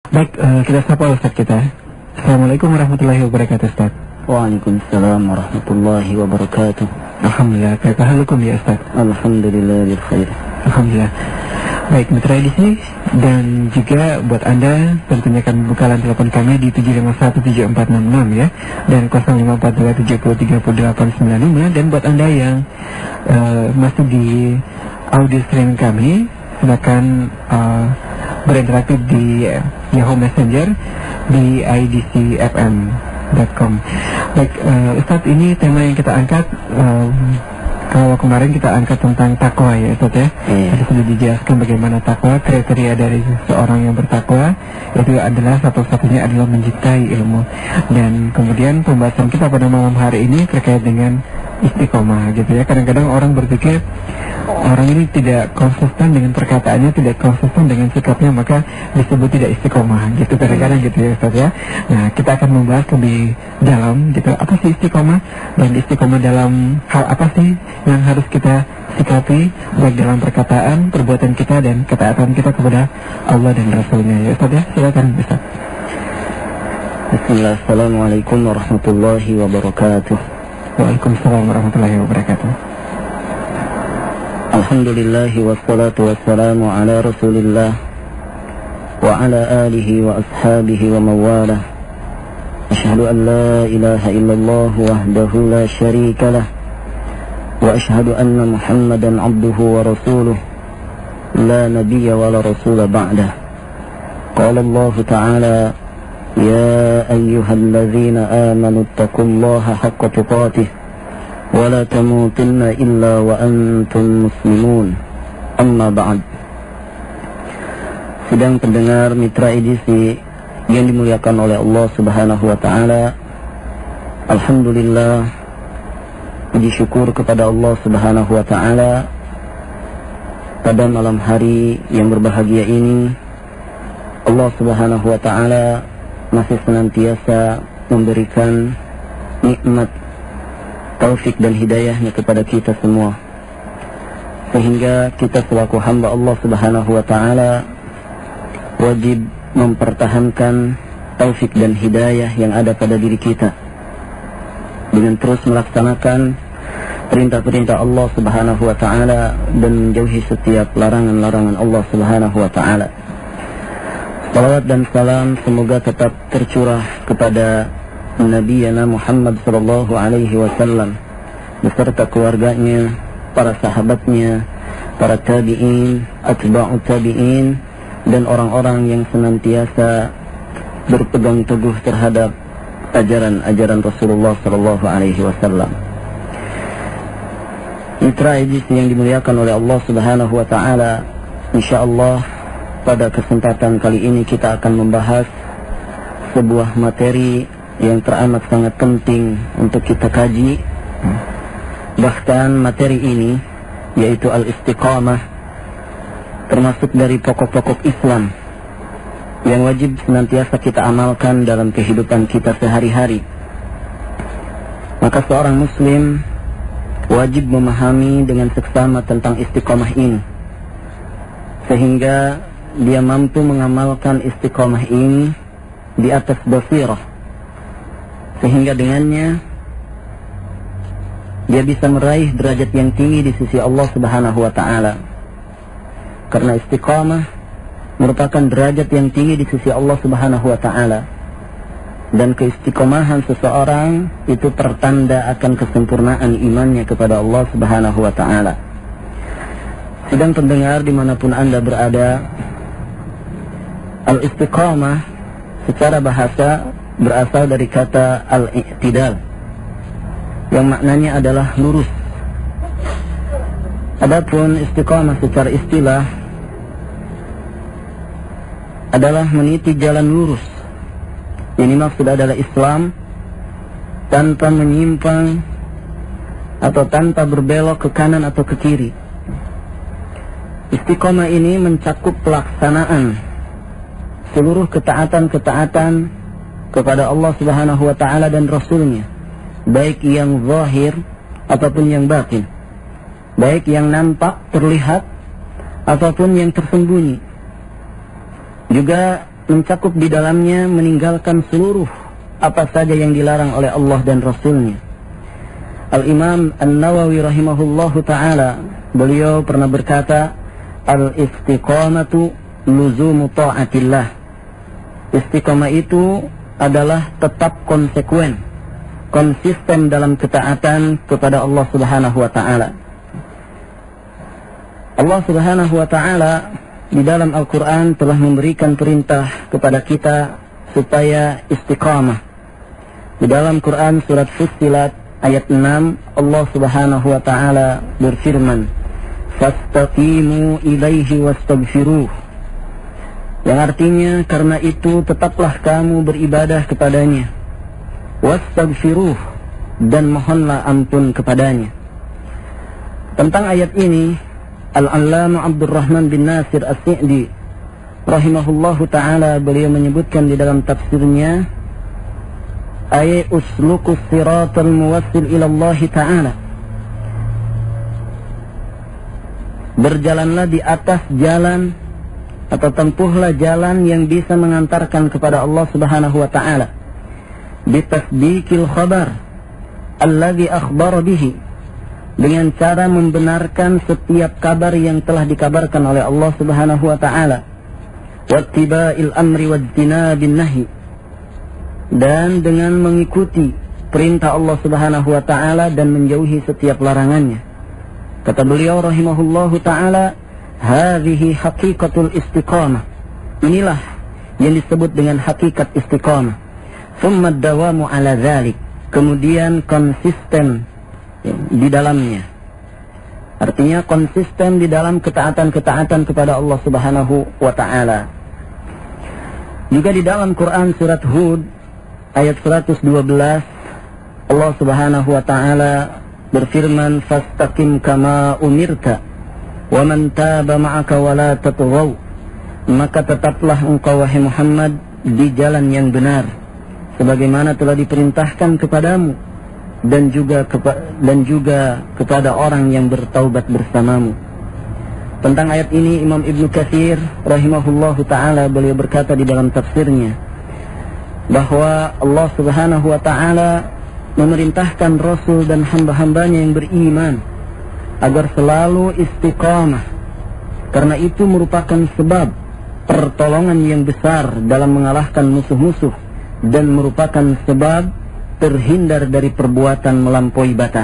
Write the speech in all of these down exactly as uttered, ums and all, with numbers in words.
Baik, uh, kita sapa Ustaz kita. Assalamualaikum warahmatullahi wabarakatuh, Ustaz. Waalaikumsalam warahmatullahi wabarakatuh. Alhamdulillah, kaifa halukum ya Ustaz? Alhamdulillah bil khair. Alhamdulillah. Baik, mitra edisi dan juga buat Anda tentunya kami buka line telepon kami di tujuh lima satu tujuh empat enam enam ya, dan nol lima empat dua tujuh nol tiga delapan sembilan lima. Dan buat Anda yang uh, masih di audio streaming kami, silakan uh, berinteraksi di uh, Yahoo Messenger di i d c f m dot com. Baik, uh, Ustadz, ini tema yang kita angkat, uh, kalau kemarin kita angkat tentang takwa ya Ustadz ya. Iya. Tadi sudah dijelaskan bagaimana takwa, kriteria dari seorang yang bertakwa itu adalah satu-satunya adalah mencintai ilmu. Dan kemudian pembahasan kita pada malam hari ini terkait dengan istiqomah gitu ya. Kadang-kadang orang berpikir orang ini tidak konsisten dengan perkataannya, tidak konsisten dengan sikapnya, maka disebut tidak istiqomah gitu kadang-kadang gitu ya Ustaz ya. Nah, kita akan membahas lebih dalam gitu, apa sih istiqomah, dan istiqomah dalam hal apa sih yang harus kita sikapi baik dalam perkataan, perbuatan kita, dan ketaatan kita kepada Allah dan Rasulnya ya Ustaz ya. Silakan Ustaz. Bismillah, assalamualaikum warahmatullahi wabarakatuh. Waalaikumsalam warahmatullahi wabarakatuh. Alhamdulillah wassalatu wassalamu ala rasulillah wa ala alihi wa ashabihi wa mawalah. Ashhadu an la ilaha illallah wahdahu la syarika lah, wa ashhadu anna muhammadan abduhu wa rasuluh, la nabiyya wa la rasula ba'dah. Qala Allah ta'ala, ya ayyuhalladzina amanu ittaqullaha haqqa tuqatih ولا تموتن إلا وأنتم مسلمون. Amma ba'd. Sedang pendengar mitra edisi yang dimuliakan oleh Allah Subhanahu wa taala, alhamdulillah, puji syukur kepada Allah Subhanahu wa taala pada malam hari yang berbahagia ini. Allah Subhanahu wa taala masih senantiasa memberikan nikmat taufik dan hidayahnya kepada kita semua, sehingga kita selaku hamba Allah Subhanahu wa taala wajib mempertahankan taufik dan hidayah yang ada pada diri kita dengan terus melaksanakan perintah-perintah Allah Subhanahu wa taala dan menjauhi setiap larangan-larangan Allah Subhanahu wa taala. Salawat dan salam semoga tetap tercurah kepada Nabi Muhammad sallallahu alaihi wasallam beserta keluarganya, para sahabatnya, para tabi'in, atba'ut tabi'in, dan orang-orang yang senantiasa berpegang teguh terhadap ajaran-ajaran Rasulullah sallallahu alaihi wasallam. Mitra edisi yang dimuliakan oleh Allah Subhanahu wa taala, insyaallah pada kesempatan kali ini kita akan membahas sebuah materi yang teramat sangat penting untuk kita kaji. Bahkan materi ini, yaitu al-istiqamah, termasuk dari pokok-pokok Islam yang wajib senantiasa kita amalkan dalam kehidupan kita sehari-hari. Maka seorang muslim wajib memahami dengan seksama tentang istiqamah ini, sehingga dia mampu mengamalkan istiqamah ini di atas basirah, sehingga dengannya dia bisa meraih derajat yang tinggi di sisi Allah Subhanahu wa taala. Karena istiqamah merupakan derajat yang tinggi di sisi Allah Subhanahu wa taala. Dan keistiqomahan seseorang itu pertanda akan kesempurnaan imannya kepada Allah Subhanahu wa taala. Sedang pendengar dimanapun Anda berada, al-istiqamah secara bahasa berasal dari kata al-i'tidal, yang maknanya adalah lurus. Adapun istiqamah secara istilah adalah meniti jalan lurus. Ini maksud adalah Islam tanpa menyimpang atau tanpa berbelok ke kanan atau ke kiri. Istiqamah ini mencakup pelaksanaan seluruh ketaatan-ketaatan kepada Allah Subhanahu wa taala dan Rasulnya, baik yang zahir ataupun yang batin, baik yang nampak terlihat ataupun yang tersembunyi. Juga mencakup di dalamnya meninggalkan seluruh apa saja yang dilarang oleh Allah dan Rasulnya. Al-Imam An-Nawawi rahimahullahu ta'ala, beliau pernah berkata, al-istiqamatu luzumu ta'atillah. Istiqamah itu adalah tetap konsekuen, konsisten dalam ketaatan kepada Allah subhanahu wa ta'ala. Allah subhanahu wa ta'ala di dalam Al-Quran telah memberikan perintah kepada kita supaya istiqamah. Di dalam Quran surat Fussilat ayat enam, Allah subhanahu wa ta'ala berfirman, fastaqimu ilaihi wastaghfiruh, yang artinya karena itu tetaplah kamu beribadah kepadanya, wastaghfiruh, dan mohonlah ampun kepadanya. Tentang ayat ini Al-Allama Abdurrahman bin Nasir As-Sa'di rahimahullahu ta'ala, beliau menyebutkan di dalam tafsirnya, ay uslukus siratal muwassil ila Allah ta'ala, berjalanlah di atas jalan atau tempuhlah jalan yang bisa mengantarkan kepada Allah subhanahu wa ta'ala, bitasdiqil khabar alladhi akhbar bihi, dengan cara membenarkan setiap kabar yang telah dikabarkan oleh Allah subhanahu wa ta'ala, wattiba'il amri wajtinabin nahi, dan dengan mengikuti perintah Allah subhanahu wa ta'ala dan menjauhi setiap larangannya. Kata beliau rahimahullahu ta'ala, hadhihi haqiqatul istiqamah, inilah yang disebut dengan hakikat istiqamah. Thumma dawamu ala dhalik, kemudian konsisten di dalamnya, artinya konsisten di dalam ketaatan-ketaatan kepada Allah subhanahu wa ta'ala. Juga di dalam Quran surat Hud ayat seratus dua belas, Allah subhanahu wa ta'ala berfirman, fastaqim kama umirta wa man taba ma'aka wa la tatghaw, maka tetaplah engkau wahai Muhammad di jalan yang benar sebagaimana telah diperintahkan kepadamu, dan juga kepa dan juga kepada orang yang bertaubat bersamamu. Tentang ayat ini Imam Ibnu Katsir rahimahullahu ta'ala, beliau berkata di dalam tafsirnya bahwa Allah subhanahu wa ta'ala memerintahkan Rasul dan hamba-hambanya yang beriman agar selalu istiqamah, karena itu merupakan sebab pertolongan yang besar dalam mengalahkan musuh-musuh dan merupakan sebab terhindar dari perbuatan melampaui batas.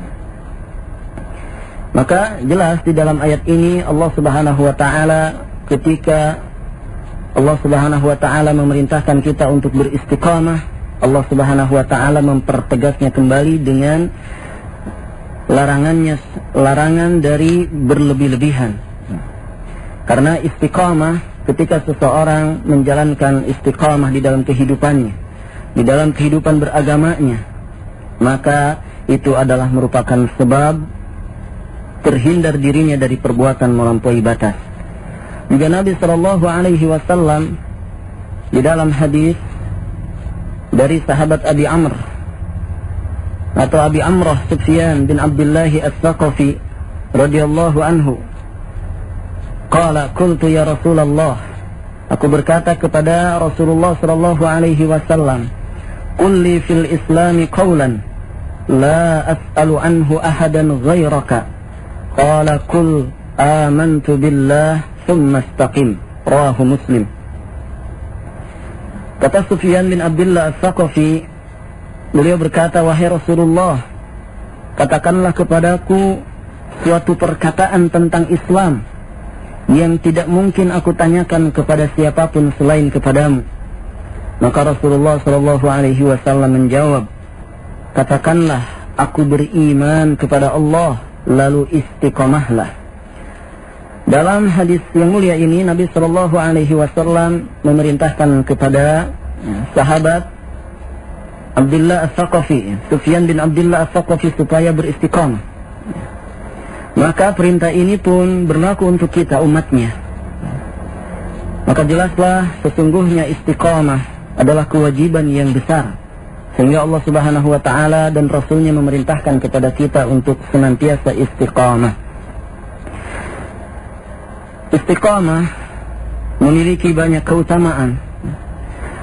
Maka jelas di dalam ayat ini Allah subhanahu wa ta'ala, ketika Allah subhanahu wa ta'ala memerintahkan kita untuk beristiqamah, Allah subhanahu wa ta'ala mempertegasnya kembali dengan larangannya, larangan dari berlebih-lebihan. Karena istiqamah, ketika seseorang menjalankan istiqamah di dalam kehidupannya, di dalam kehidupan beragamanya, maka itu adalah merupakan sebab terhindar dirinya dari perbuatan melampaui batas. Juga Nabi sallallahu alaihi wasallam di dalam hadis dari sahabat Abi Amr atau Abi Amrah Sufyan bin Abdullah As-Saqafi radhiyallahu anhu, qala qultu ya Rasulullah, aku berkata kepada Rasulullah sallallahu alaihi wasallam, qul li fil islami qawlan la as'alu anhu ahadan ghairaka, qala qul amantu billah thumma istaqim, rawahu Muslim. Kata Sufyan bin Abdullah As-Saqafi, beliau berkata, wahai Rasulullah, katakanlah kepadaku suatu perkataan tentang Islam yang tidak mungkin aku tanyakan kepada siapapun selain kepadamu. Maka Rasulullah sallallahu alaihi wasallam menjawab, katakanlah aku beriman kepada Allah, lalu istiqamahlah. Dalam hadis yang mulia ini Nabi sallallahu alaihi wasallam memerintahkan kepada sahabat Abdullah As-Saqafi, Sufyan bin Abdullah As-Saqafi, supaya beristiqamah. Maka perintah ini pun berlaku untuk kita umatnya. Maka jelaslah sesungguhnya istiqamah adalah kewajiban yang besar, sehingga Allah subhanahu wa ta'ala dan Rasulnya memerintahkan kepada kita untuk senantiasa istiqamah. Istiqamah memiliki banyak keutamaan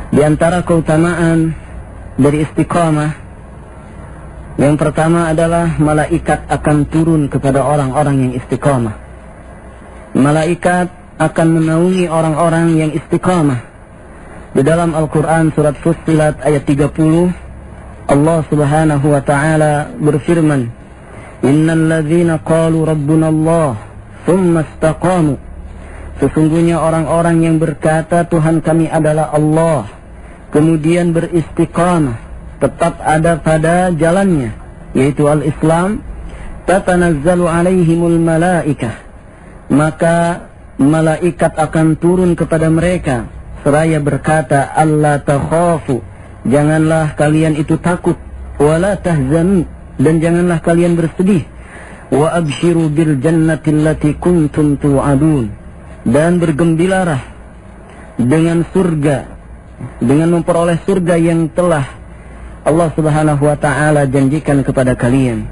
Di antara keutamaan dari istiqamah, yang pertama adalah malaikat akan turun kepada orang-orang yang istiqamah. Malaikat akan menaungi orang-orang yang istiqamah. Di dalam Al-Quran surat Fussilat ayat tiga puluh, Allah subhanahu wa ta'ala berfirman, Innal ladzina qalu rabbuna Allah thumma istaqamu. Sesungguhnya orang-orang yang berkata Tuhan kami adalah Allah, kemudian beristiqamah, tetap ada pada jalannya, yaitu al-Islam, tatanazzalu alaihimul malaikah, maka malaikat akan turun kepada mereka seraya berkata, alla takhafu, janganlah kalian itu takut, wala tahzanu, dan janganlah kalian bersedih, wa abshiru bil jannati allati kuntum tu'adun, dan bergembiralah dengan surga, dengan memperoleh surga yang telah Allah subhanahu wa ta'ala janjikan kepada kalian.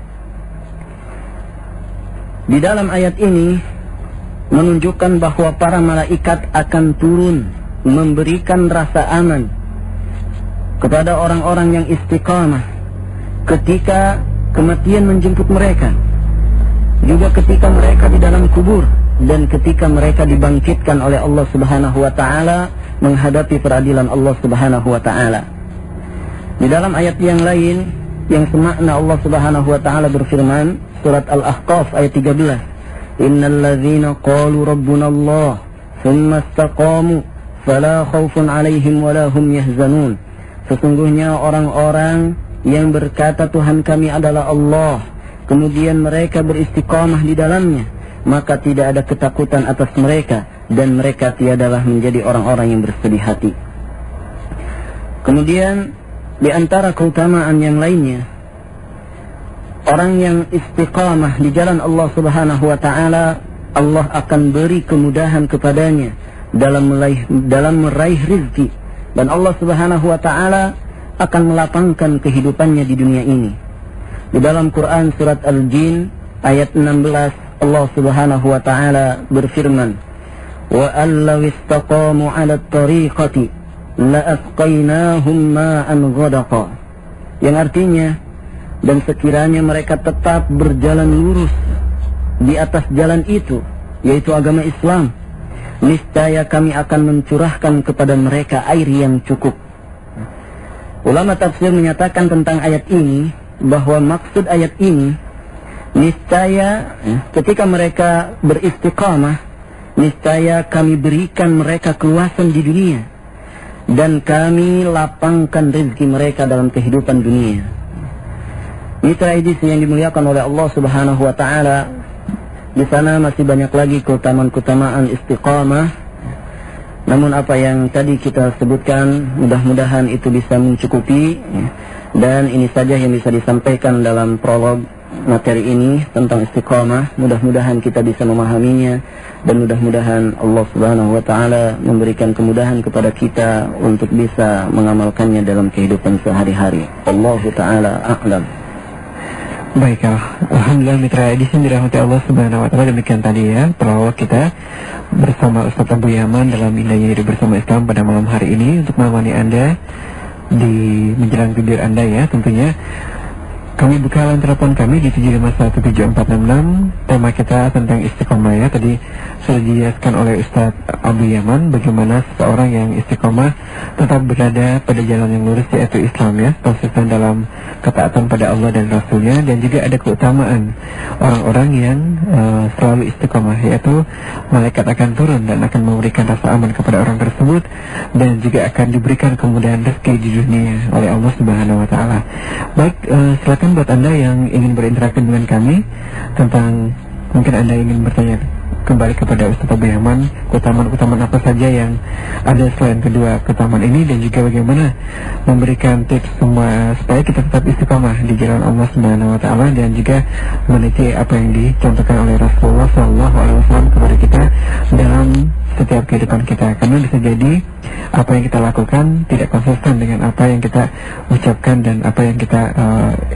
Di dalam ayat ini menunjukkan bahwa para malaikat akan turun memberikan rasa aman kepada orang-orang yang istiqamah ketika kematian menjemput mereka, juga ketika mereka di dalam kubur, dan ketika mereka dibangkitkan oleh Allah subhanahu wa ta'ala menghadapi peradilan Allah subhanahu wa ta'ala. Di dalam ayat yang lain yang semakna, Allah subhanahu wa ta'ala berfirman, surat Al-Ahqaf ayat tiga belas, Innal ladzina qalu rabbuna Allah thumma istaqamu fala khawfun alaihim wala hum yahzanun. Sesungguhnya orang-orang yang berkata Tuhan kami adalah Allah, kemudian mereka beristiqamah di dalamnya, maka tidak ada ketakutan atas mereka, dan mereka tiadalah menjadi orang-orang yang bersedih hati. Kemudian di antara keutamaan yang lainnya, orang yang istiqamah di jalan Allah subhanahu wa ta'ala, Allah akan beri kemudahan kepadanya dalam meraih, dalam meraih rizki, dan Allah subhanahu wa ta'ala akan melapangkan kehidupannya di dunia ini. Di dalam Quran surat Al-Jin ayat enam belas, Allah subhanahu wa ta'ala berfirman, wa allaw istaqamu 'ala at-tariqati la asqaynahum ma'an ghadaqa, yang artinya, dan sekiranya mereka tetap berjalan lurus di atas jalan itu, yaitu agama Islam, niscaya kami akan mencurahkan kepada mereka air yang cukup. Ulama tafsir menyatakan tentang ayat ini bahwa maksud ayat ini, niscaya ketika mereka beristiqamah, niscaya kami berikan mereka keluasan di dunia, dan kami lapangkan rezeki mereka dalam kehidupan dunia. Mitra edisi yang dimuliakan oleh Allah subhanahu wa ta'ala, di sana masih banyak lagi keutamaan-keutamaan istiqamah. Namun apa yang tadi kita sebutkan, mudah-mudahan itu bisa mencukupi. Dan ini saja yang bisa disampaikan dalam prolog materi ini tentang istiqamah. Mudah-mudahan kita bisa memahaminya, dan mudah-mudahan Allah subhanahu wa ta'ala memberikan kemudahan kepada kita untuk bisa mengamalkannya dalam kehidupan sehari-hari. Allahu ta'ala a'lam. Baiklah, alhamdulillah mitra edisi dirahmati Allah subhanahu wa ta'ala. Demikian tadi ya prolog kita bersama Ustaz Abu Yaman dalam Indahnya Hidup Bersama Islam pada malam hari ini, untuk menemani Anda di menjelang tidur Anda ya tentunya. Kami buka line telepon kami di tujuh lima satu tujuh empat enam enam. Tema kita tentang istiqomah ya. Tadi sudah dijelaskan oleh Ustaz Abu Yaman bagaimana seseorang yang istiqomah tetap berada pada jalan yang lurus, yaitu Islam ya, konsisten dalam ketaatan pada Allah dan Rasulnya. Dan juga ada keutamaan orang-orang yang uh, selalu istiqomah, yaitu malaikat akan turun dan akan memberikan rasa aman kepada orang tersebut, dan juga akan diberikan kemudahan rezeki di dunia oleh Allah subhanahu wa ta'ala. Baik, uh, silakan buat Anda yang ingin berinteraksi dengan kami tentang, mungkin Anda ingin bertanya kembali kepada Ustaz Abu Yaman, keutamaan-keutamaan apa saja yang ada selain kedua keutamaan ini, dan juga bagaimana memberikan tips semua supaya kita tetap istiqamah di jalan Allah subhanahu wa ta'ala, dan juga meniti apa yang dicontohkan oleh Rasulullah shallallahu alaihi wasallam kepada kita dalam setiap kehidupan kita. Karena bisa jadi apa yang kita lakukan tidak konsisten dengan apa yang kita ucapkan dan apa yang kita uh,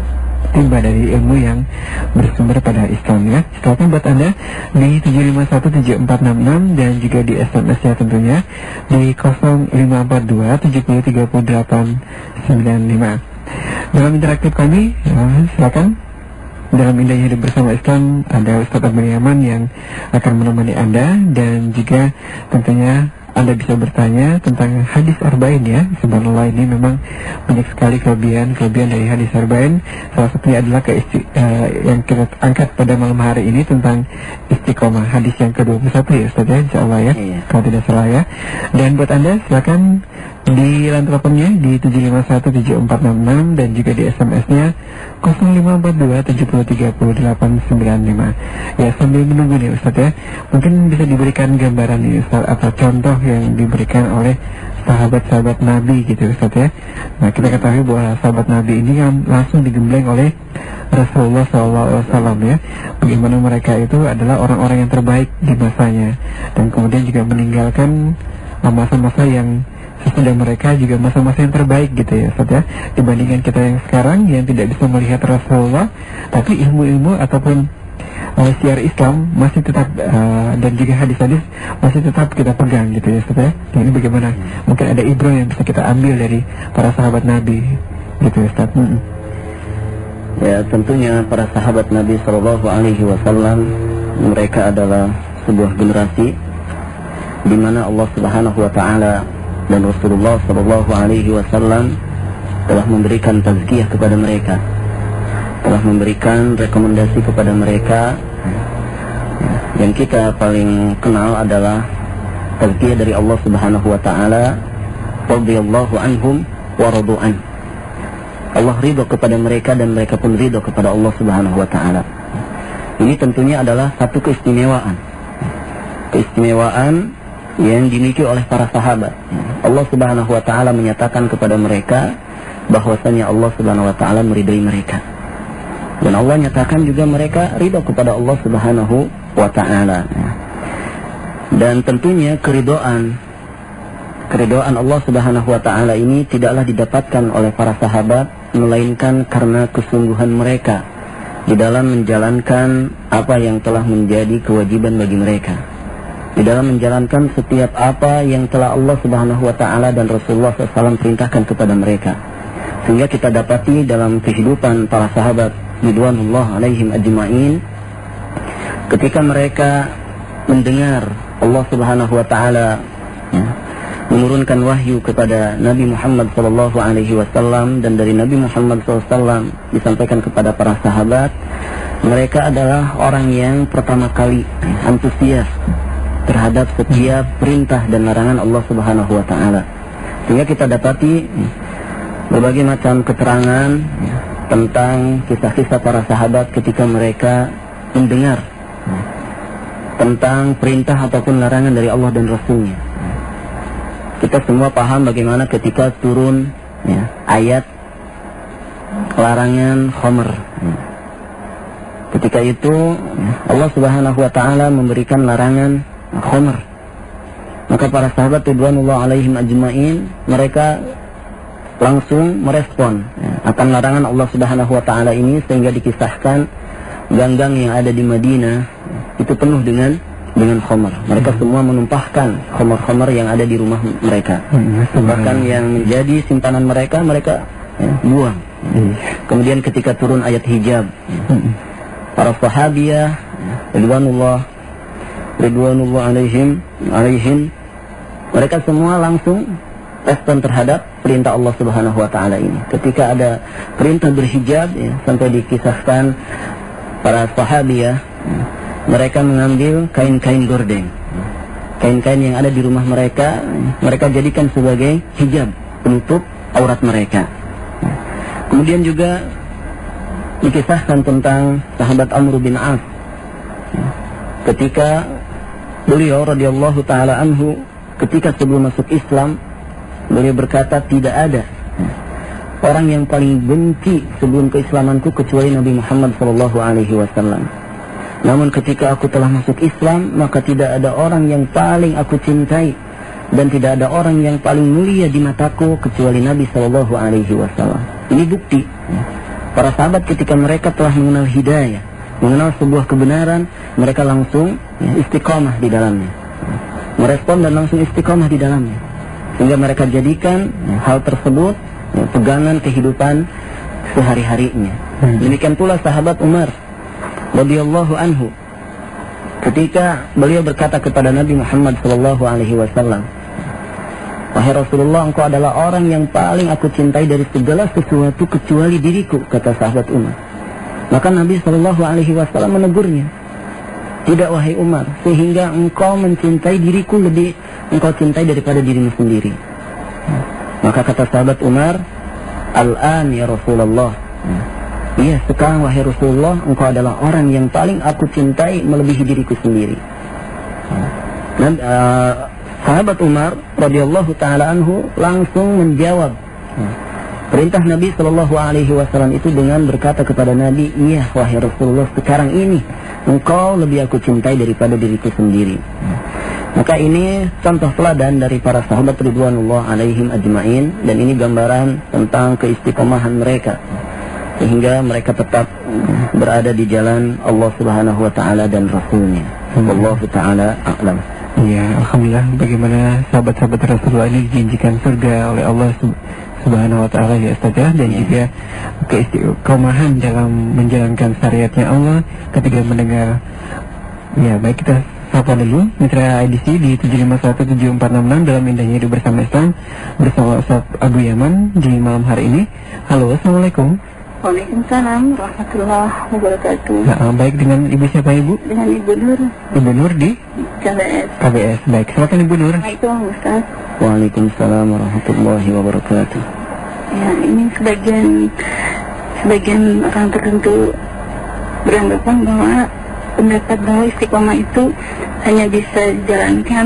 timba dari ilmu yang bersumber pada Islam ya. Silakan buat Anda di tujuh lima satu tujuh empat enam enam dan juga di S M S ya tentunya di nol lima empat dua tujuh nol tiga delapan sembilan lima. Dalam interaktif kami, ya, silakan. Dalam Indah Hidup Bersama Islam ada Ustaz Abdul Yaman yang akan menemani Anda, dan juga tentunya Anda bisa bertanya tentang hadis arba'in ya. Subhanallah, ini memang banyak sekali kelebihan-kelebihan dari hadis arba'in. Salah satunya adalah ke isti, uh, yang kita angkat pada malam hari ini tentang istiqomah, hadis yang ke dua puluh satu ya Ustaz ya, insyaallah ya, iya. Kalau tidak salah ya. Dan buat Anda silakan di line teleponnya di tujuh lima satu tujuh empat enam enam dan juga di S M S-nya nol lima empat dua tujuh nol tiga delapan sembilan lima. Ya, sambil menunggu nih Ustaz ya, mungkin bisa diberikan gambaran nih Ustaz atau contoh yang diberikan oleh sahabat-sahabat Nabi gitu Ustaz ya. Nah, kita ketahui bahwa sahabat Nabi ini kan langsung digembleng oleh Rasulullah shallallahu alaihi wasallam ya. Bagaimana mereka itu adalah orang-orang yang terbaik di masanya, dan kemudian juga meninggalkan masa-masa yang sesudah mereka juga masa-masa yang terbaik gitu ya Ustaz ya, dibandingkan kita yang sekarang yang tidak bisa melihat Rasulullah, tapi ilmu-ilmu ataupun uh, siar Islam masih tetap uh, dan juga hadis-hadis masih tetap kita pegang gitu ya Ustaz ya. Nah, ini bagaimana? Mungkin ada ibrah yang bisa kita ambil dari para sahabat Nabi gitu ya Ustaz. Hmm. Ya, tentunya para sahabat Nabi Shallallahu Alaihi Wasallam mereka adalah sebuah generasi di mana Allah Subhanahu Wa Taala dan Rasulullah Shallallahu Alaihi Wasallam telah memberikan tazkiyah kepada mereka, telah memberikan rekomendasi kepada mereka. Yang kita paling kenal adalah tazkiyah dari Allah Subhanahu Wa Taala, radhiyallahu anhum wa radu an. Allah ridho kepada mereka dan mereka pun ridho kepada Allah Subhanahu Wa Taala. Ini tentunya adalah satu keistimewaan, keistimewaan yang dimiliki oleh para sahabat. Allah Subhanahu Wa Taala menyatakan kepada mereka bahwasanya Allah Subhanahu Wa Taala meridai mereka, dan Allah nyatakan juga mereka ridho kepada Allah Subhanahu Wa Taala. Dan tentunya keridoan keridoan Allah Subhanahu Wa Taala ini tidaklah didapatkan oleh para sahabat melainkan karena kesungguhan mereka di dalam menjalankan apa yang telah menjadi kewajiban bagi mereka, di dalam menjalankan setiap apa yang telah Allah Subhanahu Wa Taala dan Rasulullah shallallahu alaihi wasallam perintahkan kepada mereka. Sehingga kita dapati dalam kehidupan para sahabat ridwanullah alaihim ajma'in, ketika mereka mendengar Allah Subhanahu Wa Taala ya, menurunkan wahyu kepada Nabi Muhammad Sallallahu Alaihi Wasallam, dan dari Nabi Muhammad Sallallahu Alaihi Wasallam disampaikan kepada para sahabat, mereka adalah orang yang pertama kali antusias terhadap setiap perintah dan larangan Allah Subhanahu Wa Taala. Sehingga kita dapati berbagai macam keterangan tentang kisah-kisah para sahabat ketika mereka mendengar tentang perintah ataupun larangan dari Allah dan Rasulnya. Kita semua paham bagaimana ketika turun ya, ayat larangan khamr. Ya. Ketika itu ya, Allah Subhanahu Wa Taala memberikan larangan khamr. Maka para sahabat ridwanullah alaihim ajma'in mereka langsung merespon ya, akan larangan Allah Subhanahu Wa Taala ini, sehingga dikisahkan gang-gang yang ada di Madinah ya, itu penuh dengan dengan khamar. Mereka hmm. semua menumpahkan khamar-khamar yang ada di rumah mereka. Hmm. Bahkan yang menjadi simpanan mereka, mereka ya, buang. Hmm. Kemudian ketika turun ayat hijab, hmm. para sahabiyah ridwanullah ridwanullah alaihim alaihim mereka semua langsung respon terhadap perintah Allah Subhanahu Wa Taala ini. Ketika ada perintah berhijab ya, sampai dikisahkan para sahabiyah ya, mereka mengambil kain-kain gordeng, kain-kain yang ada di rumah mereka, mereka jadikan sebagai hijab penutup aurat mereka. Kemudian juga dikisahkan tentang sahabat Amr bin As, ketika beliau radhiyallahu taala anhu, ketika sebelum masuk Islam, beliau berkata, tidak ada orang yang paling benci sebelum keislamanku kecuali Nabi Muhammad sallallahu alaihi wasallam. Namun ketika aku telah masuk Islam, maka tidak ada orang yang paling aku cintai dan tidak ada orang yang paling mulia di mataku kecuali Nabi Sallallahu Alaihi Wasallam. Ini bukti Para sahabat ketika mereka telah mengenal hidayah, mengenal sebuah kebenaran, mereka langsung ya, istiqomah di dalamnya, merespon dan langsung istiqomah di dalamnya, sehingga mereka jadikan ya, hal tersebut ya, pegangan kehidupan sehari-harinya. Hmm. Demikian pula sahabat Umar radhiyallahu anhu, ketika beliau berkata kepada Nabi Muhammad sallallahu alaihi wasallam, "Wahai Rasulullah, engkau adalah orang yang paling aku cintai dari segala sesuatu kecuali diriku," kata sahabat Umar. Maka Nabi sallallahu alaihi wasallam menegurnya, "Tidak wahai Umar, sehingga engkau mencintai diriku lebih engkau cintai daripada dirimu sendiri." Maka kata sahabat Umar, "Al-an ya Rasulullah." Iya, sekarang wahai Rasulullah, engkau adalah orang yang paling aku cintai melebihi diriku sendiri. Dan uh, sahabat Umar radhiyallahu taala anhu langsung menjawab perintah Nabi sallallahu alaihi wasallam itu dengan berkata kepada Nabi, "Iya wahai Rasulullah, sekarang ini engkau lebih aku cintai daripada diriku sendiri." Maka ini contoh teladan dari para sahabat ridwanullah alaihim ajmain, dan ini gambaran tentang keistiqomahan mereka sehingga mereka tetap berada di jalan Allah Subhanahu wa taala dan Rasulnya. Wallahu taala a'lam. Ya, alhamdulillah, bagaimana sahabat-sahabat Rasulullah ini dijanjikan surga oleh Allah Subhanahu wa taala ya Ustaz ya, dan ya, juga keistiqomahan dalam menjalankan syariatnya Allah ketika mendengar. Ya, baik, kita sapa dulu mitra I D C di tujuh lima satu tujuh empat enam enam dalam Indahnya Hidup Bersama Islam bersama Ustaz Abu Yaman di malam hari ini. Halo, assalamualaikum. Waalaikumsalam warahmatullahi wabarakatuh. Nah, baik, dengan Ibu siapa Ibu? Dengan Ibu Nur. Ibu Nur di? K B S. K B S, baik. Silakan Ibu Nur. Assalamualaikum Ustaz. Waalaikumsalam warahmatullahi wabarakatuh. Ya, ini sebagian sebagian orang tertentu beranggapan bahwa pendapat bahwa istiqomah itu hanya bisa dijalankan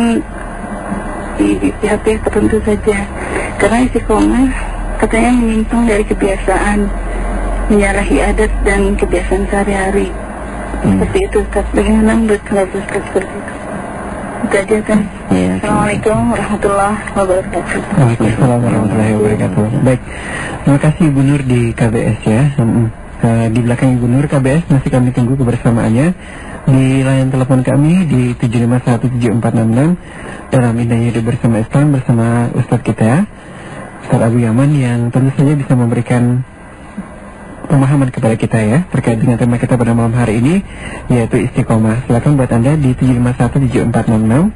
di, di pihak-pihak tertentu saja. Karena istiqomah katanya menyimpang dari kebiasaan, menyalahi adat dan kebiasaan sehari-hari. Hmm. Seperti itu Ustaz. Bagaimana menurut kalau Ustaz seperti itu? Itu aja kan. Ya, Assalamualaikum warahmatullahi wabarakatuh. Waalaikumsalam warahmatullahi wabarakatuh. Baik, terima kasih Ibu Nur di K B S ya. Hmm. Uh, di belakang Ibu Nur K B S masih kami tunggu kebersamaannya di layanan telepon kami di tujuh lima satu tujuh empat enam enam dalam Indahnya Hidup Bersama Islam bersama Ustaz kita Ustaz Abu Yaman, yang tentu saja bisa memberikan pemahaman kepada kita ya terkait dengan tema kita pada malam hari ini, yaitu istiqomah. Silakan buat Anda di tujuh lima satu tujuh empat enam enam.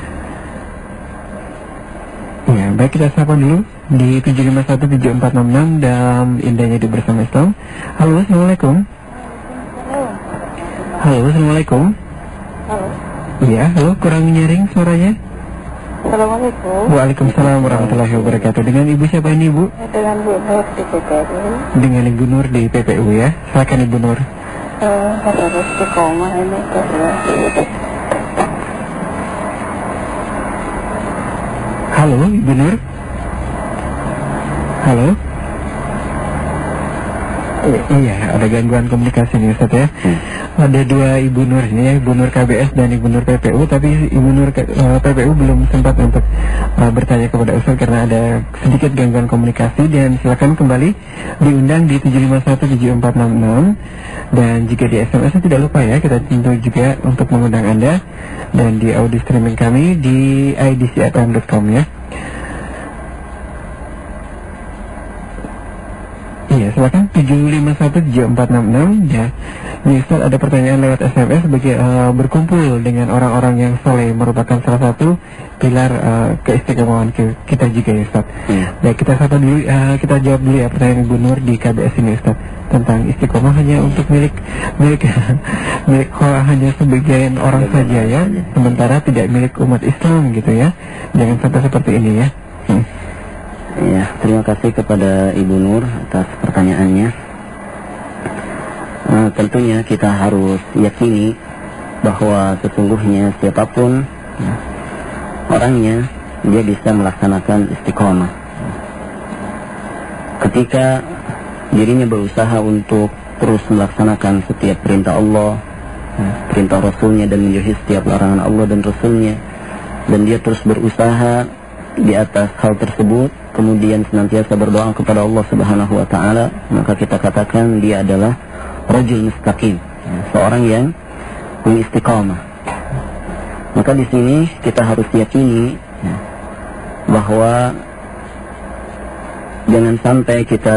Ya, baik, kita sapa dulu di tujuh lima satu tujuh empat enam enam dalam Indahnya Hidup Bersama Islam. Halo, assalamualaikum. Halo. Halo, assalamualaikum. Halo. Iya, halo, kurang nyaring suaranya. Assalamualaikum. Waalaikumsalam warahmatullahi wabarakatuh. Dengan Ibu siapa ini Ibu? Dengan Bu Nur di P P U. Dengan Ibu Nur di P P U ya. Silakan Ibu Nur. Eh, harus istiqomah ini karena. Halo Ibu Nur. Halo. Iya, ada gangguan komunikasi nih Ustaz ya. Hmm. Ada dua Ibu Nur ini ya, Ibu Nur K B S dan Ibu Nur P P U, tapi Ibu Nur uh, P P U belum sempat untuk uh, bertanya kepada Ustaz karena ada sedikit gangguan komunikasi. Dan silakan kembali diundang di tujuh lima satu tujuh empat enam enam, dan jika di S M S tidak lupa ya, kita tentu juga untuk mengundang Anda, dan di audio streaming kami di i d c f m dot com ya. Iya, silakan tujuh lima satu tujuh empat enam enam ya. Nih Ustaz, ada pertanyaan lewat S M S bagi uh, berkumpul dengan orang-orang yang soleh merupakan salah satu pilar uh, keistiqomahan kita juga ya Ustaz. Hmm. Baik, kita sapa dulu, uh, kita jawab dulu ya pertanyaan Ibu Nur di K B S ini Ustaz, tentang istiqomah hanya untuk milik milik milik hanya sebagian orang saja ya, sementara tidak milik umat Islam gitu ya. Jangan sampai seperti ini ya. Hmm. Ya, terima kasih kepada Ibu Nur atas pertanyaannya. Uh, tentunya kita harus yakini bahwa sesungguhnya siapapun ya, orangnya, dia bisa melaksanakan istiqomah ketika dirinya berusaha untuk terus melaksanakan setiap perintah Allah, ya, perintah Rasulnya, dan menjauhi setiap larangan Allah dan Rasulnya, dan dia terus berusaha di atas hal tersebut, kemudian senantiasa berdoa kepada Allah Subhanahu wa taala, maka kita katakan dia adalah rajul mustaqim, ya, seorang yang istiqamah. Maka di sini kita harus yakini, ya, bahwa jangan sampai kita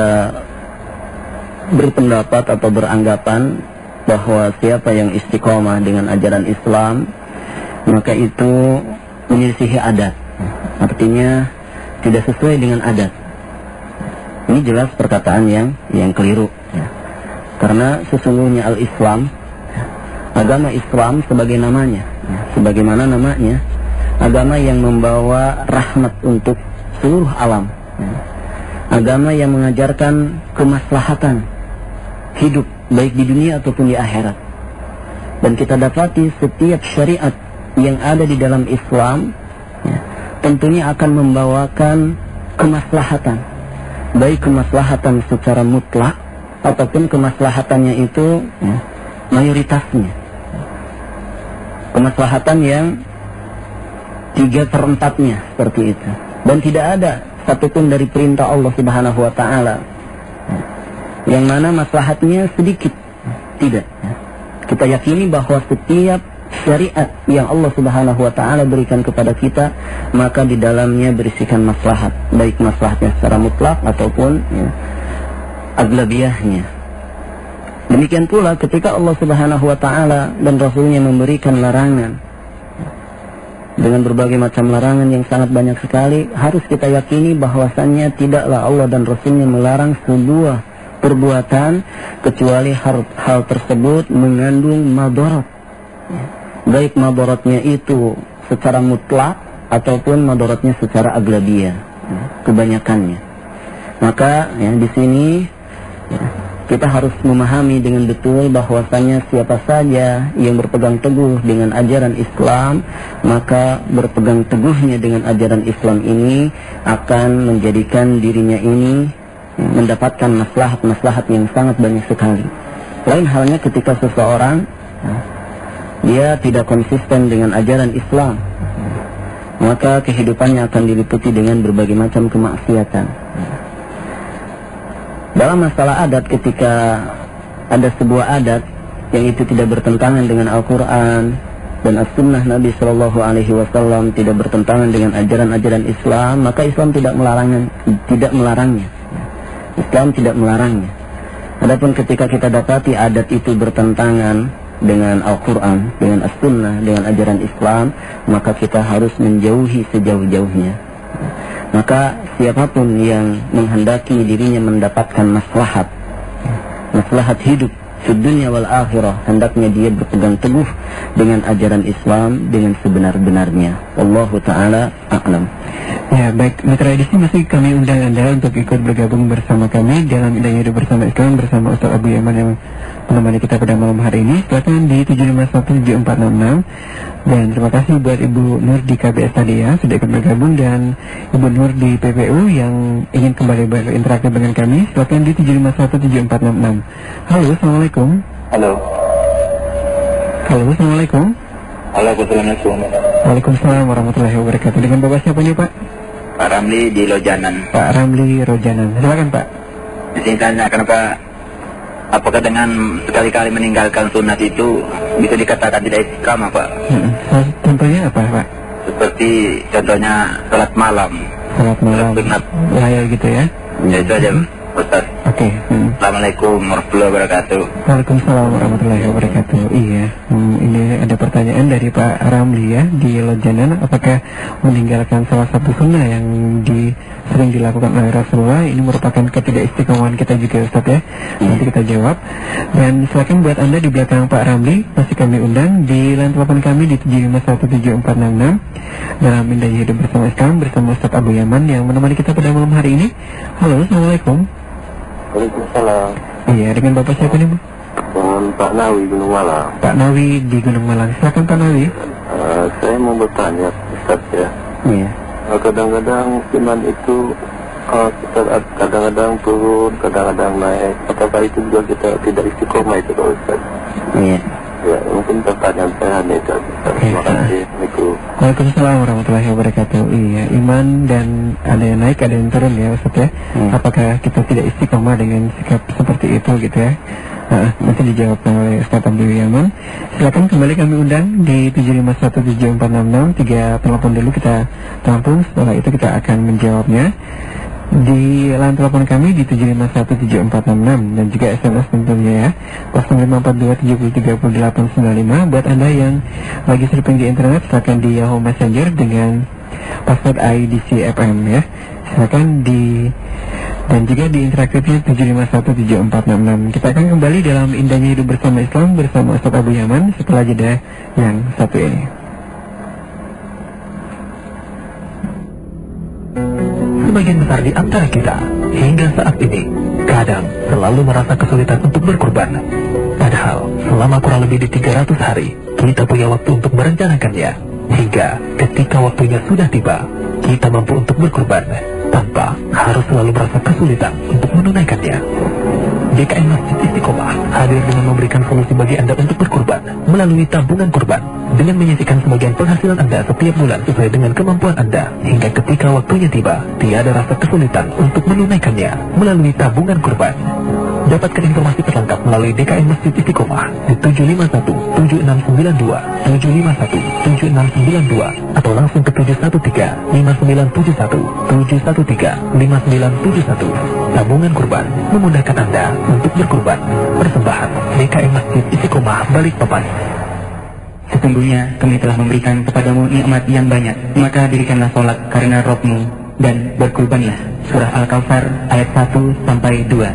berpendapat atau beranggapan bahwa siapa yang istiqamah dengan ajaran Islam maka itu menyelisihi adat, artinya tidak sesuai dengan adat. Ini jelas perkataan yang yang keliru, ya. Karena sesungguhnya al-Islam, agama Islam sebagai namanya, ya, sebagaimana namanya, agama yang membawa rahmat untuk seluruh alam, ya. Agama yang mengajarkan kemaslahatan hidup baik di dunia ataupun di akhirat. Dan kita dapati setiap syariat yang ada di dalam Islam, ya, tentunya akan membawakan kemaslahatan, baik kemaslahatan secara mutlak ataupun kemaslahatannya itu, ya, mayoritasnya kemaslahatan yang tiga per empatnya seperti itu. Dan tidak ada satupun dari perintah Allah Subhanahu wa taala, ya, yang mana maslahatnya sedikit, tidak, ya. Kita yakini bahwa setiap syariat yang Allah Subhanahu wa taala berikan kepada kita, maka di dalamnya berisikan maslahat, baik maslahatnya secara mutlak ataupun, ya, aglabiyahnya. Demikian pula ketika Allah Subhanahu wa taala dan Rasulnya memberikan larangan dengan berbagai macam larangan yang sangat banyak sekali, harus kita yakini bahwasannya tidaklah Allah dan Rasulnya melarang sebuah perbuatan kecuali hal, hal tersebut mengandung madarat, baik madaratnya itu secara mutlak ataupun madaratnya secara aglabiyah, kebanyakannya. Maka, ya, di sini, ya, kita harus memahami dengan betul bahwasannya siapa saja yang berpegang teguh dengan ajaran Islam, maka berpegang teguhnya dengan ajaran Islam ini akan menjadikan dirinya ini mendapatkan maslahat-maslahat yang sangat banyak sekali. Lain halnya ketika seseorang, ya, dia tidak konsisten dengan ajaran Islam, maka kehidupannya akan diliputi dengan berbagai macam kemaksiatan. Dalam masalah adat, ketika ada sebuah adat yang itu tidak bertentangan dengan Al-Quran dan As-Sunnah Nabi Shallallahu Alaihi Wasallam, tidak bertentangan dengan ajaran-ajaran Islam, maka Islam tidak melarangnya, tidak melarangnya. Islam tidak melarangnya. Adapun ketika kita dapati adat itu bertentangan dengan Al-Quran, dengan As-Sunnah, dengan ajaran Islam, maka kita harus menjauhi sejauh-jauhnya. Maka siapapun yang menghendaki dirinya mendapatkan maslahat, maslahat hidup di dunia wal akhirah, hendaknya dia berpegang teguh dengan ajaran Islam dengan sebenar-benarnya. Wallahu ta'ala a'lam. Ya, baik, mitra edisi masih kami undang Anda untuk ikut bergabung bersama kami dalam Indah Hidup Bersama Islam bersama Ustaz Abu Yaman yang menemani kita pada malam hari ini. Silakan di tujuh lima satu tujuh empat enam enam. Dan terima kasih buat Ibu Nur di K B S tadi, ya, sudah ikut bergabung, dan Ibu Nur di P P U yang ingin kembali berinteraksi dengan kami. Silakan di tujuh lima satu tujuh empat enam enam. Halo, Assalamualaikum. Halo. Halo, Assalamualaikum. Halo, Assalamualaikum. Waalaikumsalam warahmatullahi wabarakatuh. Dengan Bapak siapa nih, Pak? Pak Ramli di Lojanan. Pak Ramli Rojanan. Silakan, Pak. Di sini tanya, kenapa, apakah dengan sekali-kali meninggalkan sunat itu bisa dikatakan tidak istiqamah, Pak? Hmm. Contohnya apa, Pak? Seperti contohnya salat malam. Salat malam. Sunat. Layar gitu ya? Ya, itu aja, Ustaz. Oke. Okay. Hmm. Assalamualaikum warahmatullahi wabarakatuh. Waalaikumsalam warahmatullahi wabarakatuh. Iya, hmm, ini ada pertanyaan dari Pak Ramli, ya, di Lojanan. Apakah meninggalkan salah satu sunnah yang di, sering dilakukan oleh Rasulullah ini merupakan ketidakistiqomahan kita juga, Ustaz, ya? Nanti kita jawab. Dan silakan buat Anda di belakang Pak Ramli, masih kami undang di line telepon kami di tujuh lima satu tujuh empat enam enam dalam Indah Hidup Bersama Islam bersama Ustaz Abu Yaman yang menemani kita pada malam hari ini. Halo, Assalamualaikum. Waalaikumsalam. Iya, dengan Bapak siapa nih, Bu? Dengan Pak Nawi Gunung Malang. Pak Nawi di Gunung Malang. Silakan Pak Nawi. Uh, saya mau bertanya, Ustaz, ya. Iya. Uh, kadang-kadang iman itu uh, kita kadang-kadang turun, kadang-kadang naik. Apakah itu juga kita tidak istiqomah itu, Pak Ustaz? Iya. Ya, mungkin pertanyaan saya hanya itu. Terima kasih. Waalaikumsalam warahmatullahi wabarakatuh. Iya, iman dan ada yang naik, ada yang turun ya Ustaz ya. Hmm. Apakah kita tidak istiqomah dengan sikap seperti itu gitu ya? Nah, nanti dijawab oleh Ustaz Abdul Yaman. Silakan kembali kami undang di tujuh lima satu tujuh empat enam enam. Tiga telepon dulu kita tampung. Setelah itu kita akan menjawabnya di line telepon kami di tujuh lima satu tujuh empat enam enam dan juga S M S tentunya ya nol lima empat dua tujuh nol tiga delapan sembilan lima. Buat Anda yang lagi surfing di internet, silakan di Yahoo Messenger dengan password I D C F M ya. Silakan di dan juga di interaktifnya tujuh lima satu tujuh empat enam enam. Kita akan kembali dalam indahnya hidup bersama Islam bersama Ustaz Abu Yaman setelah jeda yang satu ini. Sebagian besar di antara kita hingga saat ini kadang selalu merasa kesulitan untuk berkorban. Padahal selama kurang lebih di tiga ratus hari kita punya waktu untuk merencanakannya. Hingga ketika waktunya sudah tiba, kita mampu untuk berkorban tanpa harus selalu merasa kesulitan untuk menunaikannya. D K M Masjid Istiqomah hadir dengan memberikan solusi bagi Anda untuk berkorban melalui tabungan korban dengan menyisihkan sebagian penghasilan Anda setiap bulan sesuai dengan kemampuan Anda hingga ketika waktunya tiba tiada rasa kesulitan untuk menunaikannya melalui tabungan korban. Dapatkan informasi terlengkap melalui D K M Masjid Istiqomah di tujuh lima satu tujuh enam sembilan dua tujuh lima satu tujuh enam sembilan dua atau langsung ke tujuh satu tiga lima sembilan tujuh satu tujuh satu tiga lima sembilan tujuh satu. Tabungan kurban memudahkan Anda untuk berkurban. Persembahan D K M Masjid Istiqomah Balikpapan. Sesungguhnya kami telah memberikan kepadamu nikmat yang banyak, maka dirikanlah sholat karena Rabb-Mu dan berkurbanlah. Surah Al-Kautsar ayat satu sampai dua.